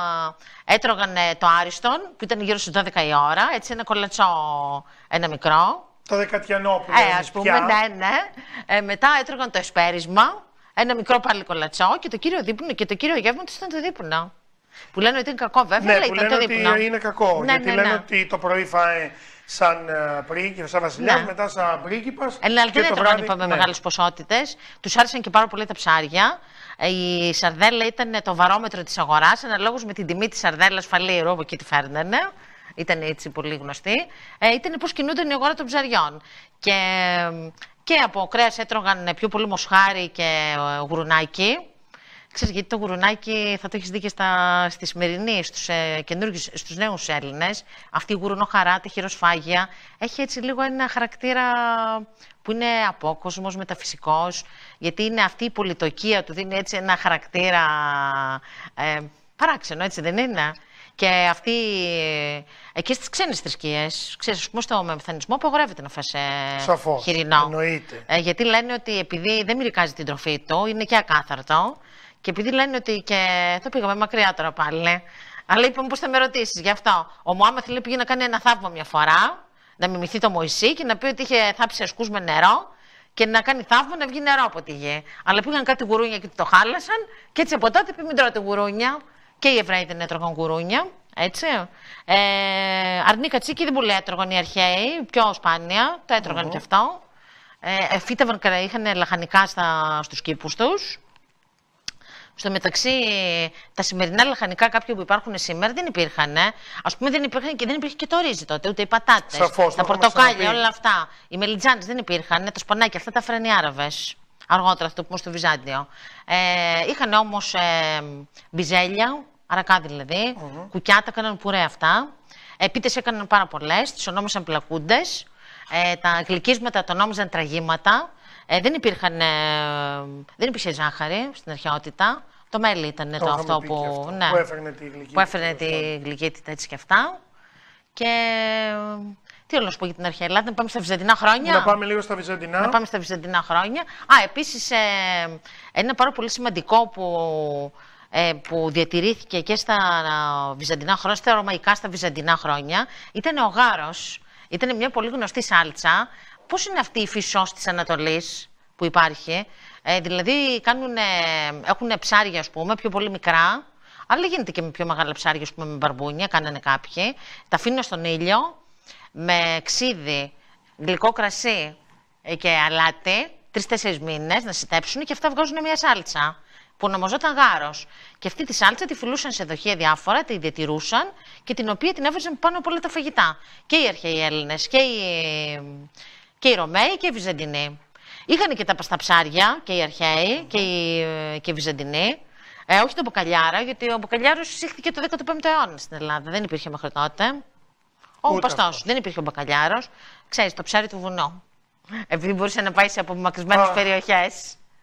έτρωγαν ε, το άριστον, που ήταν γύρω στις δώδεκα η ώρα, έτσι ένα κολατσό, ένα μικρό. Το δεκατιανό που ε, ας πούμε, πια. ναι, ναι. Ε, μετά έτρωγαν το εσπέρισμα, ένα μικρό πάλι κολατσό και το κύριο δείπνο και το κύριο γεύμα τους ήταν το δείπνο. Που λένε ότι είναι κακό, βέβαια, ναι, αλλά που ήταν λένε το δείπνο. ότι είναι κακό, ναι, γιατί ναι, λένε ναι. ότι το πρωί φάει σαν uh, πρίγκιπας, σαν βασιλιάς, ναι. μετά σαν πρίγκιπας. Ε, αλλά δεν έτρωγαν, είπαμε, ναι. μεγάλες ποσότητες. Τους άρεσαν και πάρα πολύ τα ψάρια. Η σαρδέλα ήταν το βαρόμετρο της αγοράς, αναλόγως με την τιμή της σαρδέλας φαλήρου, από εκεί τη φέρνανε. Ήταν έτσι πολύ γνωστή. Ε, ήταν πώς κινούνταν η αγορά των ψαριών. Και, και από κρέας έτρωγαν πιο πολύ μοσχάρι και γουρουνάκι. Ξέρεις, γιατί το γουρουνάκι θα το έχεις δει και στα, στη σημερινή, στους, ε, καινούργιους, στους νέους Έλληνες. Αυτή η γουρουνοχαρά, τη χειροσφάγια, έχει έτσι λίγο ένα χαρακτήρα που είναι απόκοσμος, μεταφυσικός, γιατί είναι αυτή η πολυτοκία του, δίνει έτσι ένα χαρακτήρα ε, παράξενο, έτσι δεν είναι. Και αυτή, ε, και στις ξένες θρησκείες, ξέρεις, ας πούμε στο μεθανισμό απαγορεύεται να φας ε, Σαφώς, χοιρινό. εννοείται. Ε, γιατί λένε ότι επειδή δεν μυρικάζει την τροφή του, είναι και ακάθαρτο. Και επειδή λένε ότι και. Θα πήγαμε μακριά τώρα πάλι. Αλλά είπαμε πώς θα με ρωτήσεις γι' αυτό. Ο Μωάμεθ λέει πήγε να κάνει ένα θαύμα μια φορά, να μιμηθεί το Μωυσή και να πει ότι είχε θάψει ασκούς με νερό και να κάνει θαύμα να βγει νερό από τη γη. Αλλά πήγαν κάτι γουρούνια και το χάλασαν και έτσι από τότε πει μην τρώτε γουρούνια. Και οι Εβραίοι δεν έτρωγαν γουρούνια. Έτσι. Ε, αρνί κατσίκι δεν πολύ έτρωγαν οι αρχαίοι, πιο σπάνια, το έτρωγαν mm-hmm. και αυτό. Ε, φύτευαν, είχαν λαχανικά στα, στους κήπους τους. Στο μεταξύ, τα σημερινά λαχανικά κάποια που υπάρχουν σήμερα δεν υπήρχαν. Ε. Ας πούμε, δεν υπήρχαν και δεν υπήρχε και το ρύζι τότε, ούτε οι πατάτες. Σαφώς, τα πορτοκάλια, όλα αυτά. Οι μελιτζάνες δεν υπήρχαν. Τα σπανάκια, αυτά τα έφεραν οι Άραβες. Αργότερα, αυτό που πούμε στο Βυζάντιο. Ε, είχαν όμως ε, μπιζέλια, αρακά δηλαδή, mm-hmm. κουκιά, τα έκαναν πουρέ αυτά. Ε, πίτες έκαναν πάρα πολλές, τις ονόμασαν πλακούντες. Ε, τα γλυκίσματα τα ονόμαζαν τραγήματα. Ε, δεν, υπήρχαν, ε, δεν υπήρχε ζάχαρη στην αρχαιότητα. Το μέλι ήταν το, το αυτό, που, αυτό ναι, που έφερνε τη γλυκύτητα. Που έφερνε τη γλυκύτητα έτσι και αυτά. Και τι όλο να σου πω για την αρχαία Ελλάδα, να πάμε στα βυζαντινά χρόνια. Να πάμε λίγο στα βυζαντινά. Να πάμε στα βυζαντινά χρόνια. Α, επίσης ε, ένα πάρα πολύ σημαντικό που, ε, που διατηρήθηκε και στα βυζαντινά χρόνια, στα ρωμαϊκά, στα βυζαντινά χρόνια, ήταν ο γάρος. Ήταν μια πολύ γνωστή σάλτσα. Πώς είναι αυτή η φυσός της Ανατολής που υπάρχει, ε, δηλαδή κάνουν, έχουν ψάρια ας πούμε, πιο πολύ μικρά, αλλά γίνεται και με πιο μεγάλα ψάρια, ας πούμε, με μπαρμπούνια, κάνανε κάποιοι. Τα αφήνουν στον ήλιο με ξύδι, γλυκό κρασί και αλάτι, τρεις-τέσσερις μήνες να σιτέψουν και αυτά βγάζουν μια σάλτσα που ονομαζόταν γάρος. Και αυτή τη σάλτσα τη φυλούσαν σε δοχεία διάφορα, τη διατηρούσαν και την οποία την έβαζαν πάνω από όλα τα φαγητά. Και οι αρχαίοι Έλληνες και οι, και οι Ρωμαίοι και οι Βυζαντινοί. Είχαν και τα πασταψάρια και οι αρχαίοι και οι, και οι Βυζαντινοί. Ε, όχι το μπακαλιάρα, γιατί ο μπακαλιάρος εισήχθηκε το δέκατο πέμπτο αιώνα στην Ελλάδα. Δεν υπήρχε μέχρι τότε. Ο παστός, δεν υπήρχε ο μπακαλιάρος. Ξέρεις, το ψάρι του βουνό. Επειδή μπορούσε να πάει σε απομακρυσμένες περιοχές.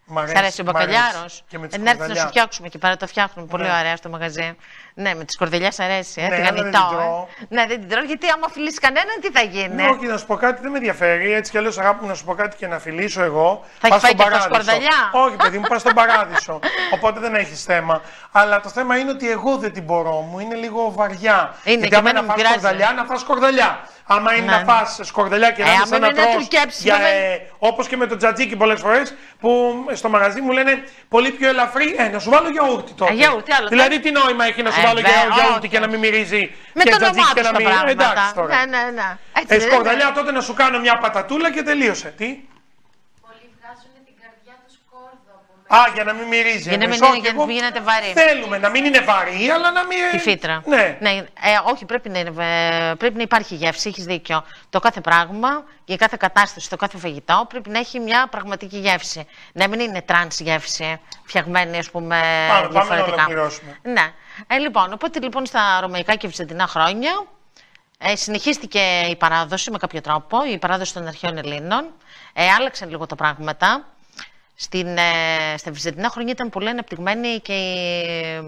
Μ' Σ' αρέσει ο μπακαλιάρος? Και με τη να έρθεις να σκορδαλιά. σου φτιάξουμε εκεί πέρα, το φτιάχνουμε. Πολύ Ναι. ωραία στο μαγαζί. Ναι, με τη σκορδελιά σ' αρέσει. Ε, Ναι, τη αλλά δεν γανιτό, την τρώω. ε. Ναι, δεν την τρώω, γιατί άμα φιλήσει κανέναν, τι θα γίνει. Ναι, όχι, να σου πω κάτι, δεν με ενδιαφέρει. Έτσι κι αλλιώς, αγάπη μου, να σου πω κάτι και να φιλήσω εγώ. Θα πας έχει φάει στον και αυτό παράδεισο. σκορδαλιά. Όχι, παιδί μου, πας στον παράδεισο. Οπότε δεν έχει θέμα. Αλλά το θέμα είναι ότι εγώ δεν την μπορώ. Μου είναι λίγο βαριά. Είναι, Γιατί και άμα εμένα να μου φας πειράζει. σκορδαλιά, να φας σκορδαλιά. Άμα είναι Ναι. να φας σκορδαλιά και Ε, να είναι άμα σαν να είναι να τρως, τρουκέψεις, για, να με- ε, όπως και με το τζατζίκι πολλές φορές, που στο μαγαζί μου λένε πολύ πιο ελαφρύ, ε, να σου βάλω γιαούρτι τότε. Ε, γιαούρτι, άλλο, δηλαδή τι νόημα έχει να σου Ε, βάλω βε- γιαούρτι όχι. και να μην μυρίζει Με και το τζατζίκι όνομά και του να τα μην... πράγματα. Εντάξει τώρα. Ναι, ναι, ναι. Έτσι Ε, δεν είναι. σκορδαλιά τότε να σου κάνω μια πατατούλα και τελείωσε. Τι? Πολλοί βγάζουν την καρδιά του σκόρδο από μέσα. Α, για να μην μυρίζει. Για να μην Εμείς είναι- όχι, για να εγώ μην γίνεται βαρύ. Θέλουμε να μην είναι βαρύ, αλλά να μην. Τη φύτρα. Ναι. ε, όχι, πρέπει να, είναι, ε, πρέπει να υπάρχει γεύση, έχεις δίκιο. Το κάθε πράγμα, για κάθε κατάσταση, το κάθε φαγητό πρέπει να έχει μια πραγματική γεύση. Να μην είναι τρανς γεύση, φτιαγμένη ας πούμε Πάμε, πάμε να διαφορετικά. ολοκληρώσουμε. Ναι. Ε, λοιπόν, οπότε λοιπόν στα ρωμαϊκά και βυζαντινά χρόνια ε, συνεχίστηκε η παράδοση με κάποιο τρόπο, η παράδοση των αρχαίων Ελλήνων. Ε, άλλαξαν λίγο τα πράγματα. Στην, ε, στα βυζαντινά χρόνια ήταν πολύ αναπτυγμένη και η,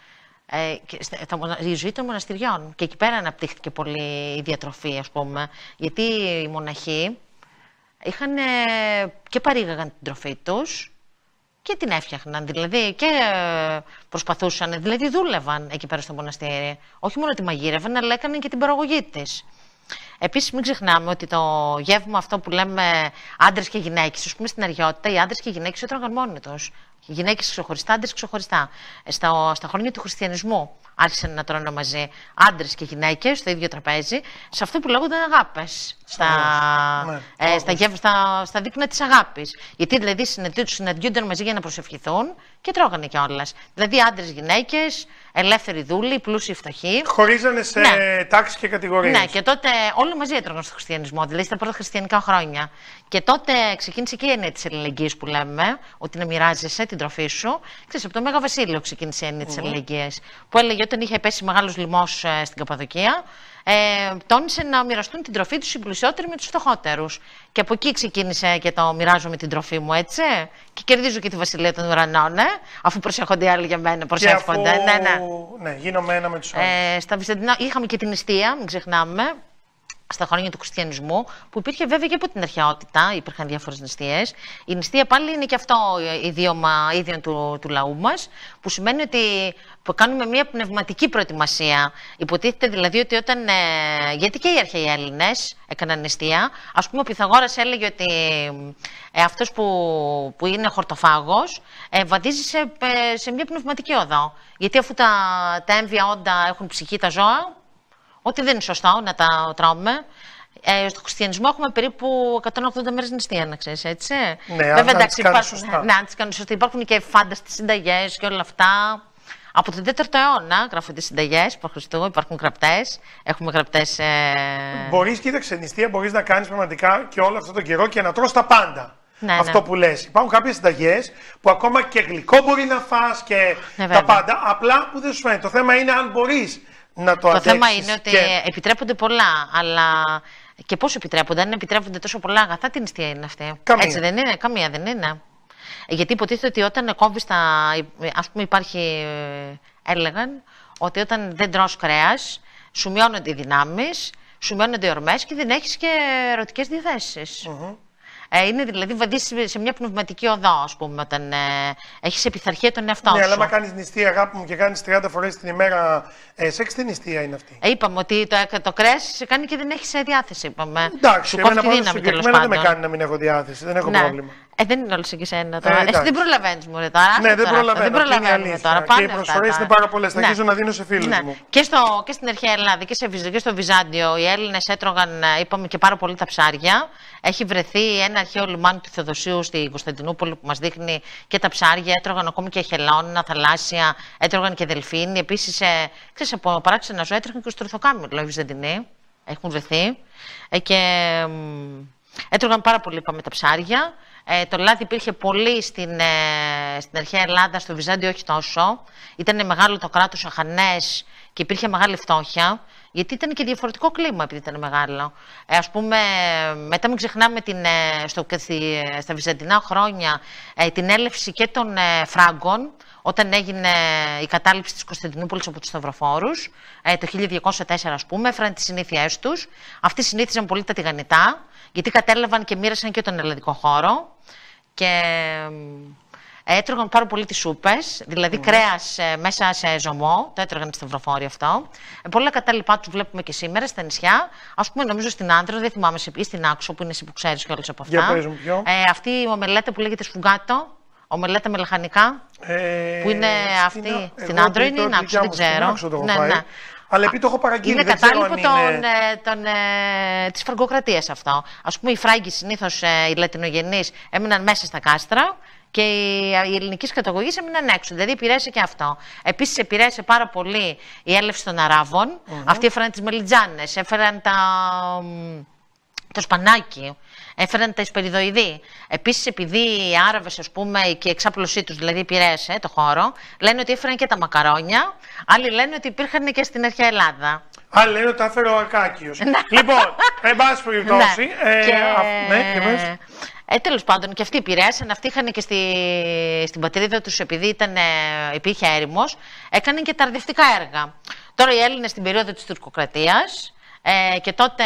ε, και στα- τα μονα- η ζωή των μοναστηριών. Και εκεί πέρα αναπτύχθηκε πολύ η διατροφή, ας πούμε. Γιατί οι μοναχοί είχαν ε, και παρήγαγαν την τροφή τους και την έφτιαχναν. Δηλαδή και ε, προσπαθούσαν, δηλαδή δούλευαν εκεί πέρα στο μοναστήρι. Όχι μόνο τη μαγείρευαν, αλλά έκαναν και την παραγωγή της. Επίσης, μην ξεχνάμε ότι το γεύμα αυτό που λέμε άντρες και γυναίκες, ας πούμε στην αρχαιότητα, οι άντρες και οι γυναίκες έτρωγαν μόνοι τους. Οι γυναίκες ξεχωριστά, άντρες ξεχωριστά. Ε, Στα, στα χρόνια του χριστιανισμού άρχισαν να τρώνε μαζί άντρες και γυναίκες στο ίδιο τραπέζι, σε αυτό που λέγονταν αγάπες. Στα, Ναι, ε, στα, γευ- στα, στα δείκνα της αγάπης. Γιατί δηλαδή συναντιούνται, συναντιούνταν μαζί για να προσευχηθούν και τρώγανε κιόλας. Δηλαδή άντρες, γυναίκες, ελεύθεροι δούλοι, πλούσιοι, φτωχοί. Χωρίζανε σε Ναι. τάξεις και κατηγορίες. Ναι, και τότε όλοι μαζί έτρωγαν στο χριστιανισμό, δηλαδή στα πρώτα χριστιανικά χρόνια. Και τότε ξεκίνησε και η έννοια της αλληλεγγύης που λέμε, ότι να μοιράζεσαι την τροφή σου. Ξέρεις, από το Μέγα Βασίλειο ξεκίνησε η έννοια της αλληλεγγύης, που έλεγε όταν είχε πέσει μεγάλος λοιμός ε, στην Καπαδοκία, ε, τόνισε να μοιραστούν την τροφή τους οι πλουσιότεροι με τους φτωχότερους. Και από εκεί ξεκίνησε και το μοιράζομαι την τροφή μου, έτσι. Και κερδίζω και τη βασιλεία των ουρανών, ε, αφού προσέχονται οι άλλοι για μένα, Και αφού, προσεύχονται. Ναι, ναι. ναι, γίνομαι ένα με τους άλλους. Ε, στα Βυζαντινά είχαμε και την νηστεία, μην ξεχνάμε, στα χρόνια του χριστιανισμού, που υπήρχε βέβαια και από την αρχαιότητα, υπήρχαν διάφορες νηστείες. Η νηστεία πάλι είναι και αυτό ιδίωμα ίδιο του, του λαού μας, που σημαίνει ότι που κάνουμε μια πνευματική προετοιμασία. Υποτίθεται δηλαδή ότι όταν. Ε, γιατί και οι αρχαίοι Έλληνες έκαναν νηστεία. Ας πούμε, ο Πυθαγόρας έλεγε ότι ε, αυτός που, που είναι χορτοφάγος ε, βαδίζει σε, ε, σε μια πνευματική οδό. Γιατί αφού τα, τα έμβια όντα έχουν ψυχή τα ζώα, ότι δεν είναι σωστό να τα τρώμε. Ε, στο χριστιανισμό έχουμε περίπου εκατόν ογδόντα μέρες νηστεία, να ξέρεις, έτσι. Ναι, αν τις κάνεις σωστά. Ναι, αν τις κάνεις σωστά. Υπάρχουν και φάνταστες συνταγές και όλα αυτά. Από τον τέταρτο αιώνα γράφονται συνταγές π.Χ. υπάρχουν γραπτές. Έχουμε γραπτές. Ε... Μπορείς, κοίταξε, νηστεία μπορείς να κάνεις πραγματικά και όλο αυτό τον καιρό και να τρως τα πάντα. Ναι, αυτό ναι. που λες. Υπάρχουν κάποιες συνταγές που ακόμα και γλυκό μπορεί να φας και Ναι, τα βέβαια. πάντα. Απλά που δεν σου φαίνεται. Το θέμα είναι αν μπορείς να το Το αντέξεις. θέμα είναι ότι και- επιτρέπονται πολλά, αλλά και πώς επιτρέπονται, αν επιτρέπονται τόσο πολλά αγαθά, τι νηστεία είναι αυτή. Καμία. Έτσι δεν είναι, καμία δεν είναι. Γιατί υποτίθεται ότι όταν κόβεις τα. Ας πούμε, υπάρχει. Έλεγαν ότι όταν δεν τρως κρέας, σου μειώνονται οι δυνάμεις, σου μειώνονται οι ορμές και δεν έχεις και ερωτικές διαθέσεις. Ε, είναι δηλαδή βαδίσεις σε μια πνευματική οδό, ας πούμε, όταν ε, έχεις επιθαρχία τον εαυτό Ναι, σου. αλλά άμα κάνεις νηστεία, αγάπη μου, και κάνεις τριάντα φορές την ημέρα ε, σεξ, τι νηστεία είναι αυτή. Ε, είπαμε ότι το, το κρέας σε κάνει και δεν έχεις διάθεση, είπαμε. Εντάξει, Σου εμένα κόβει τη πάντως δύναμη, τέλος συγκεκριμένα δεν με πάντων. κάνει να μην έχω διάθεση, δεν έχω Ναι. πρόβλημα. Ε, δεν είναι όλο σαν και εσένα τώρα. Ε, Εσύ εντάξει. δεν προλαβαίνεις, μωρέ, τώρα. Ναι, Άστα δεν τώρα αυτά, προλαβαίνω. Δεν αυτή είναι η προλαβαίνουμε αλήθεια. τώρα. Και Πάνε οι αυτά προσφορές τώρα. είναι πάρα πολλές. Θα Ναι. αρχίζω να δίνω σε φίλους Ναι. μου. Και, στο, και στην αρχαία Ελλάδα και, σε, Βυζ- και στο Βυζάντιο οι Έλληνες έτρωγαν, ε, είπαμε, και πάρα πολύ τα ψάρια. Έχει βρεθεί ένα αρχαίο λιμάνι του Θεοδοσίου στην Κωνσταντινούπολη που μας δείχνει και τα ψάρια. Έτρωγαν ακόμη και χελώνα, θαλάσσια, έτρωγαν και δελφίνι. Επίσης, ε, ξέρεις, από παράξενα ζώα έτρωγαν και στουρθοκάμιλο οι Βυζαντινοί. Έχουν βρεθεί. Ε, και μ, έτρωγαν πάρα πολύ, είπαμε, τα ψάρια. Ε, το λάδι υπήρχε πολύ στην, ε, στην αρχαία Ελλάδα, στο Βυζάντιο όχι τόσο. Ήταν μεγάλο το κράτος, αχανές και υπήρχε μεγάλη φτώχεια. Γιατί ήταν και διαφορετικό κλίμα, επειδή ήταν μεγάλο. Ε, ας πούμε, μετά μην ξεχνάμε την, ε, στο, στη, στα βυζαντινά χρόνια ε, την έλευση και των ε, Φράγκων, όταν έγινε η κατάληψη της Κωνσταντινούπολης από τους Σταυροφόρους, ε, το χίλια διακόσια τέσσερα, ας πούμε, έφεραν τις συνήθειές τους. Αυτοί συνήθιζαν πολύ τα τηγανιτά, γιατί κατέλαβαν και μοίρασαν και τον ελλαδικό χώρο. Και ε, έτρωγαν πάρα πολύ τις σούπες, δηλαδή mm. κρέας ε, μέσα σε ζωμό, το έτρωγαν οι Σταυροφόροι αυτό. Ε, πολλά κατάλοιπά τους βλέπουμε και σήμερα στα νησιά. Ας πούμε, νομίζω στην Άντρο, δεν θυμάμαι, ή στην Άξο, που είναι εσύ που ξέρεις κιόλας από αυτά. Για πες μου ποιο. Ε, αυτή η ομελέτα που λέγεται σφουγγάτο. Ομελέτα με λαχανικά, ε, που είναι αυτή, στην, στην Άντρο είναι ή στην Άξο, δεν ξέρω. Ναι, ναι. Αλλά επειδή το έχω παραγγείλει, είναι δεν ξέρω αν κατάλοιπο των, είναι... τον, ε, της φραγκοκρατίας αυτό. Ας πούμε, οι Φράγκοι συνήθως, ε, οι Λατινογενείς, έμειναν μέσα στα κάστρα και οι, οι ελληνικής καταγωγής έμειναν έξω. Δηλαδή, επηρέασε και αυτό. Επίσης, επηρέασε πάρα πολύ η έλευση των Αράβων. Mm-hmm. Αυτοί έφεραν τις μελιτζάνες, έφεραν τα, το σπανάκι. Έφεραν τα Ισπεριδοειδή. Επίσης, επειδή οι Άραβες, ας πούμε, και η εξάπλωσή τους, δηλαδή επηρέασε το χώρο, λένε ότι έφεραν και τα μακαρόνια. Άλλοι λένε ότι υπήρχαν και στην αρχαία Ελλάδα. Άλλοι λένε ότι τα έφερε ο Αρκάκιος. λοιπόν, εν πάση περιπτώσει. Ναι, και... ναι, και μέσα. Ε, τέλος πάντων, και αυτοί επηρέασαν. Αυτοί είχαν και στη... στην πατρίδα τους, επειδή ήταν, υπήρχε έρημος, έκαναν και τα αρδευτικά έργα. Τώρα οι Έλληνες στην περίοδο της τουρκοκρατίας ε, και τότε.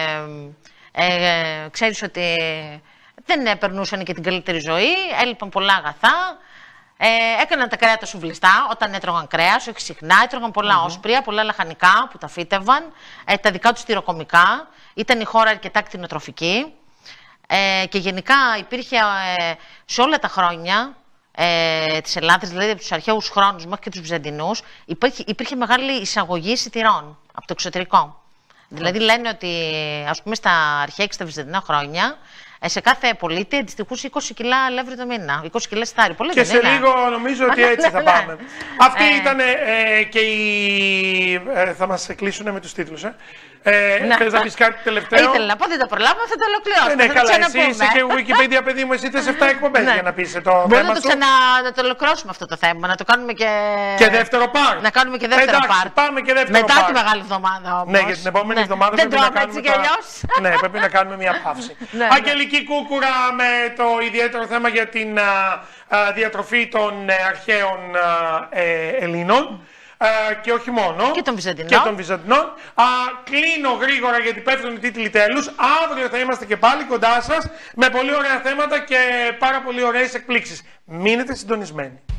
Ε, ξέρεις ότι δεν περνούσαν και την καλύτερη ζωή, έλειπαν πολλά αγαθά, ε, έκαναν τα κρέατα σουβλιστά όταν έτρωγαν κρέας, όχι συχνά, έτρωγαν πολλά mm-hmm. όσπρια, πολλά λαχανικά που τα φύτευαν, ε, τα δικά τους τυροκομικά, ήταν η χώρα αρκετά κτηνοτροφική ε, και γενικά υπήρχε ε, σε όλα τα χρόνια ε, της Ελλάδας, δηλαδή από τους αρχαίους χρόνους μέχρι και τους Βυζαντινούς, υπήρχε, υπήρχε μεγάλη εισαγωγή σιτηρών από το εξωτερικό. Δηλαδή λένε ότι, ας πούμε, στα αρχαία και στα βυζαντινά χρόνια, σε κάθε πολίτη αντιστοιχούσε είκοσι κιλά αλεύρι το μήνα. είκοσι κιλά στάρι. Πολύ και δεν σε είναι. λίγο νομίζω ότι έτσι θα πάμε. Αυτοί ήταν ε, και οι... Ε, θα μας κλείσουν με τους τίτλους. Ε. Ε, ναι. Θες να πεις κάτι τελευταίο? Ήθελα να πω, δεν το προλάβουμε, θα το ολοκληρώσουμε. Ε, ναι, καλά, εσύ είσαι και Wikipedia, παιδί μου, εσύ θες επτά εκπομπές για να πεις το Μπορούμε θέμα να το σου. ξανα... να το ολοκληρώσουμε αυτό το θέμα, να το κάνουμε και... Και δεύτερο πάρ. Να κάνουμε και δεύτερο Εντάξει, πάρ. πάμε και δεύτερο Μετά πάρ. τη Μεγάλη Εβδομάδα όμως. Ναι, για την επόμενη ναι. εβδομάδα δεν πρέπει να κάνουμε έτσι τα... ναι, πρέπει να κάνουμε μια παύση. ναι, Αγγελική ναι. Κούκουρα με το ιδιαίτερο θέμα για την α, α, διατροφή των ε, αρχαίων α, ε, Ελλήνων. Uh, και όχι μόνο. Και των Βυζαντινών. Και των Βυζαντινών. Uh, κλείνω γρήγορα γιατί πέφτουν οι τίτλοι τέλους. Αύριο θα είμαστε και πάλι κοντά σας με πολύ ωραία θέματα και πάρα πολύ ωραίες εκπλήξεις. Μείνετε συντονισμένοι.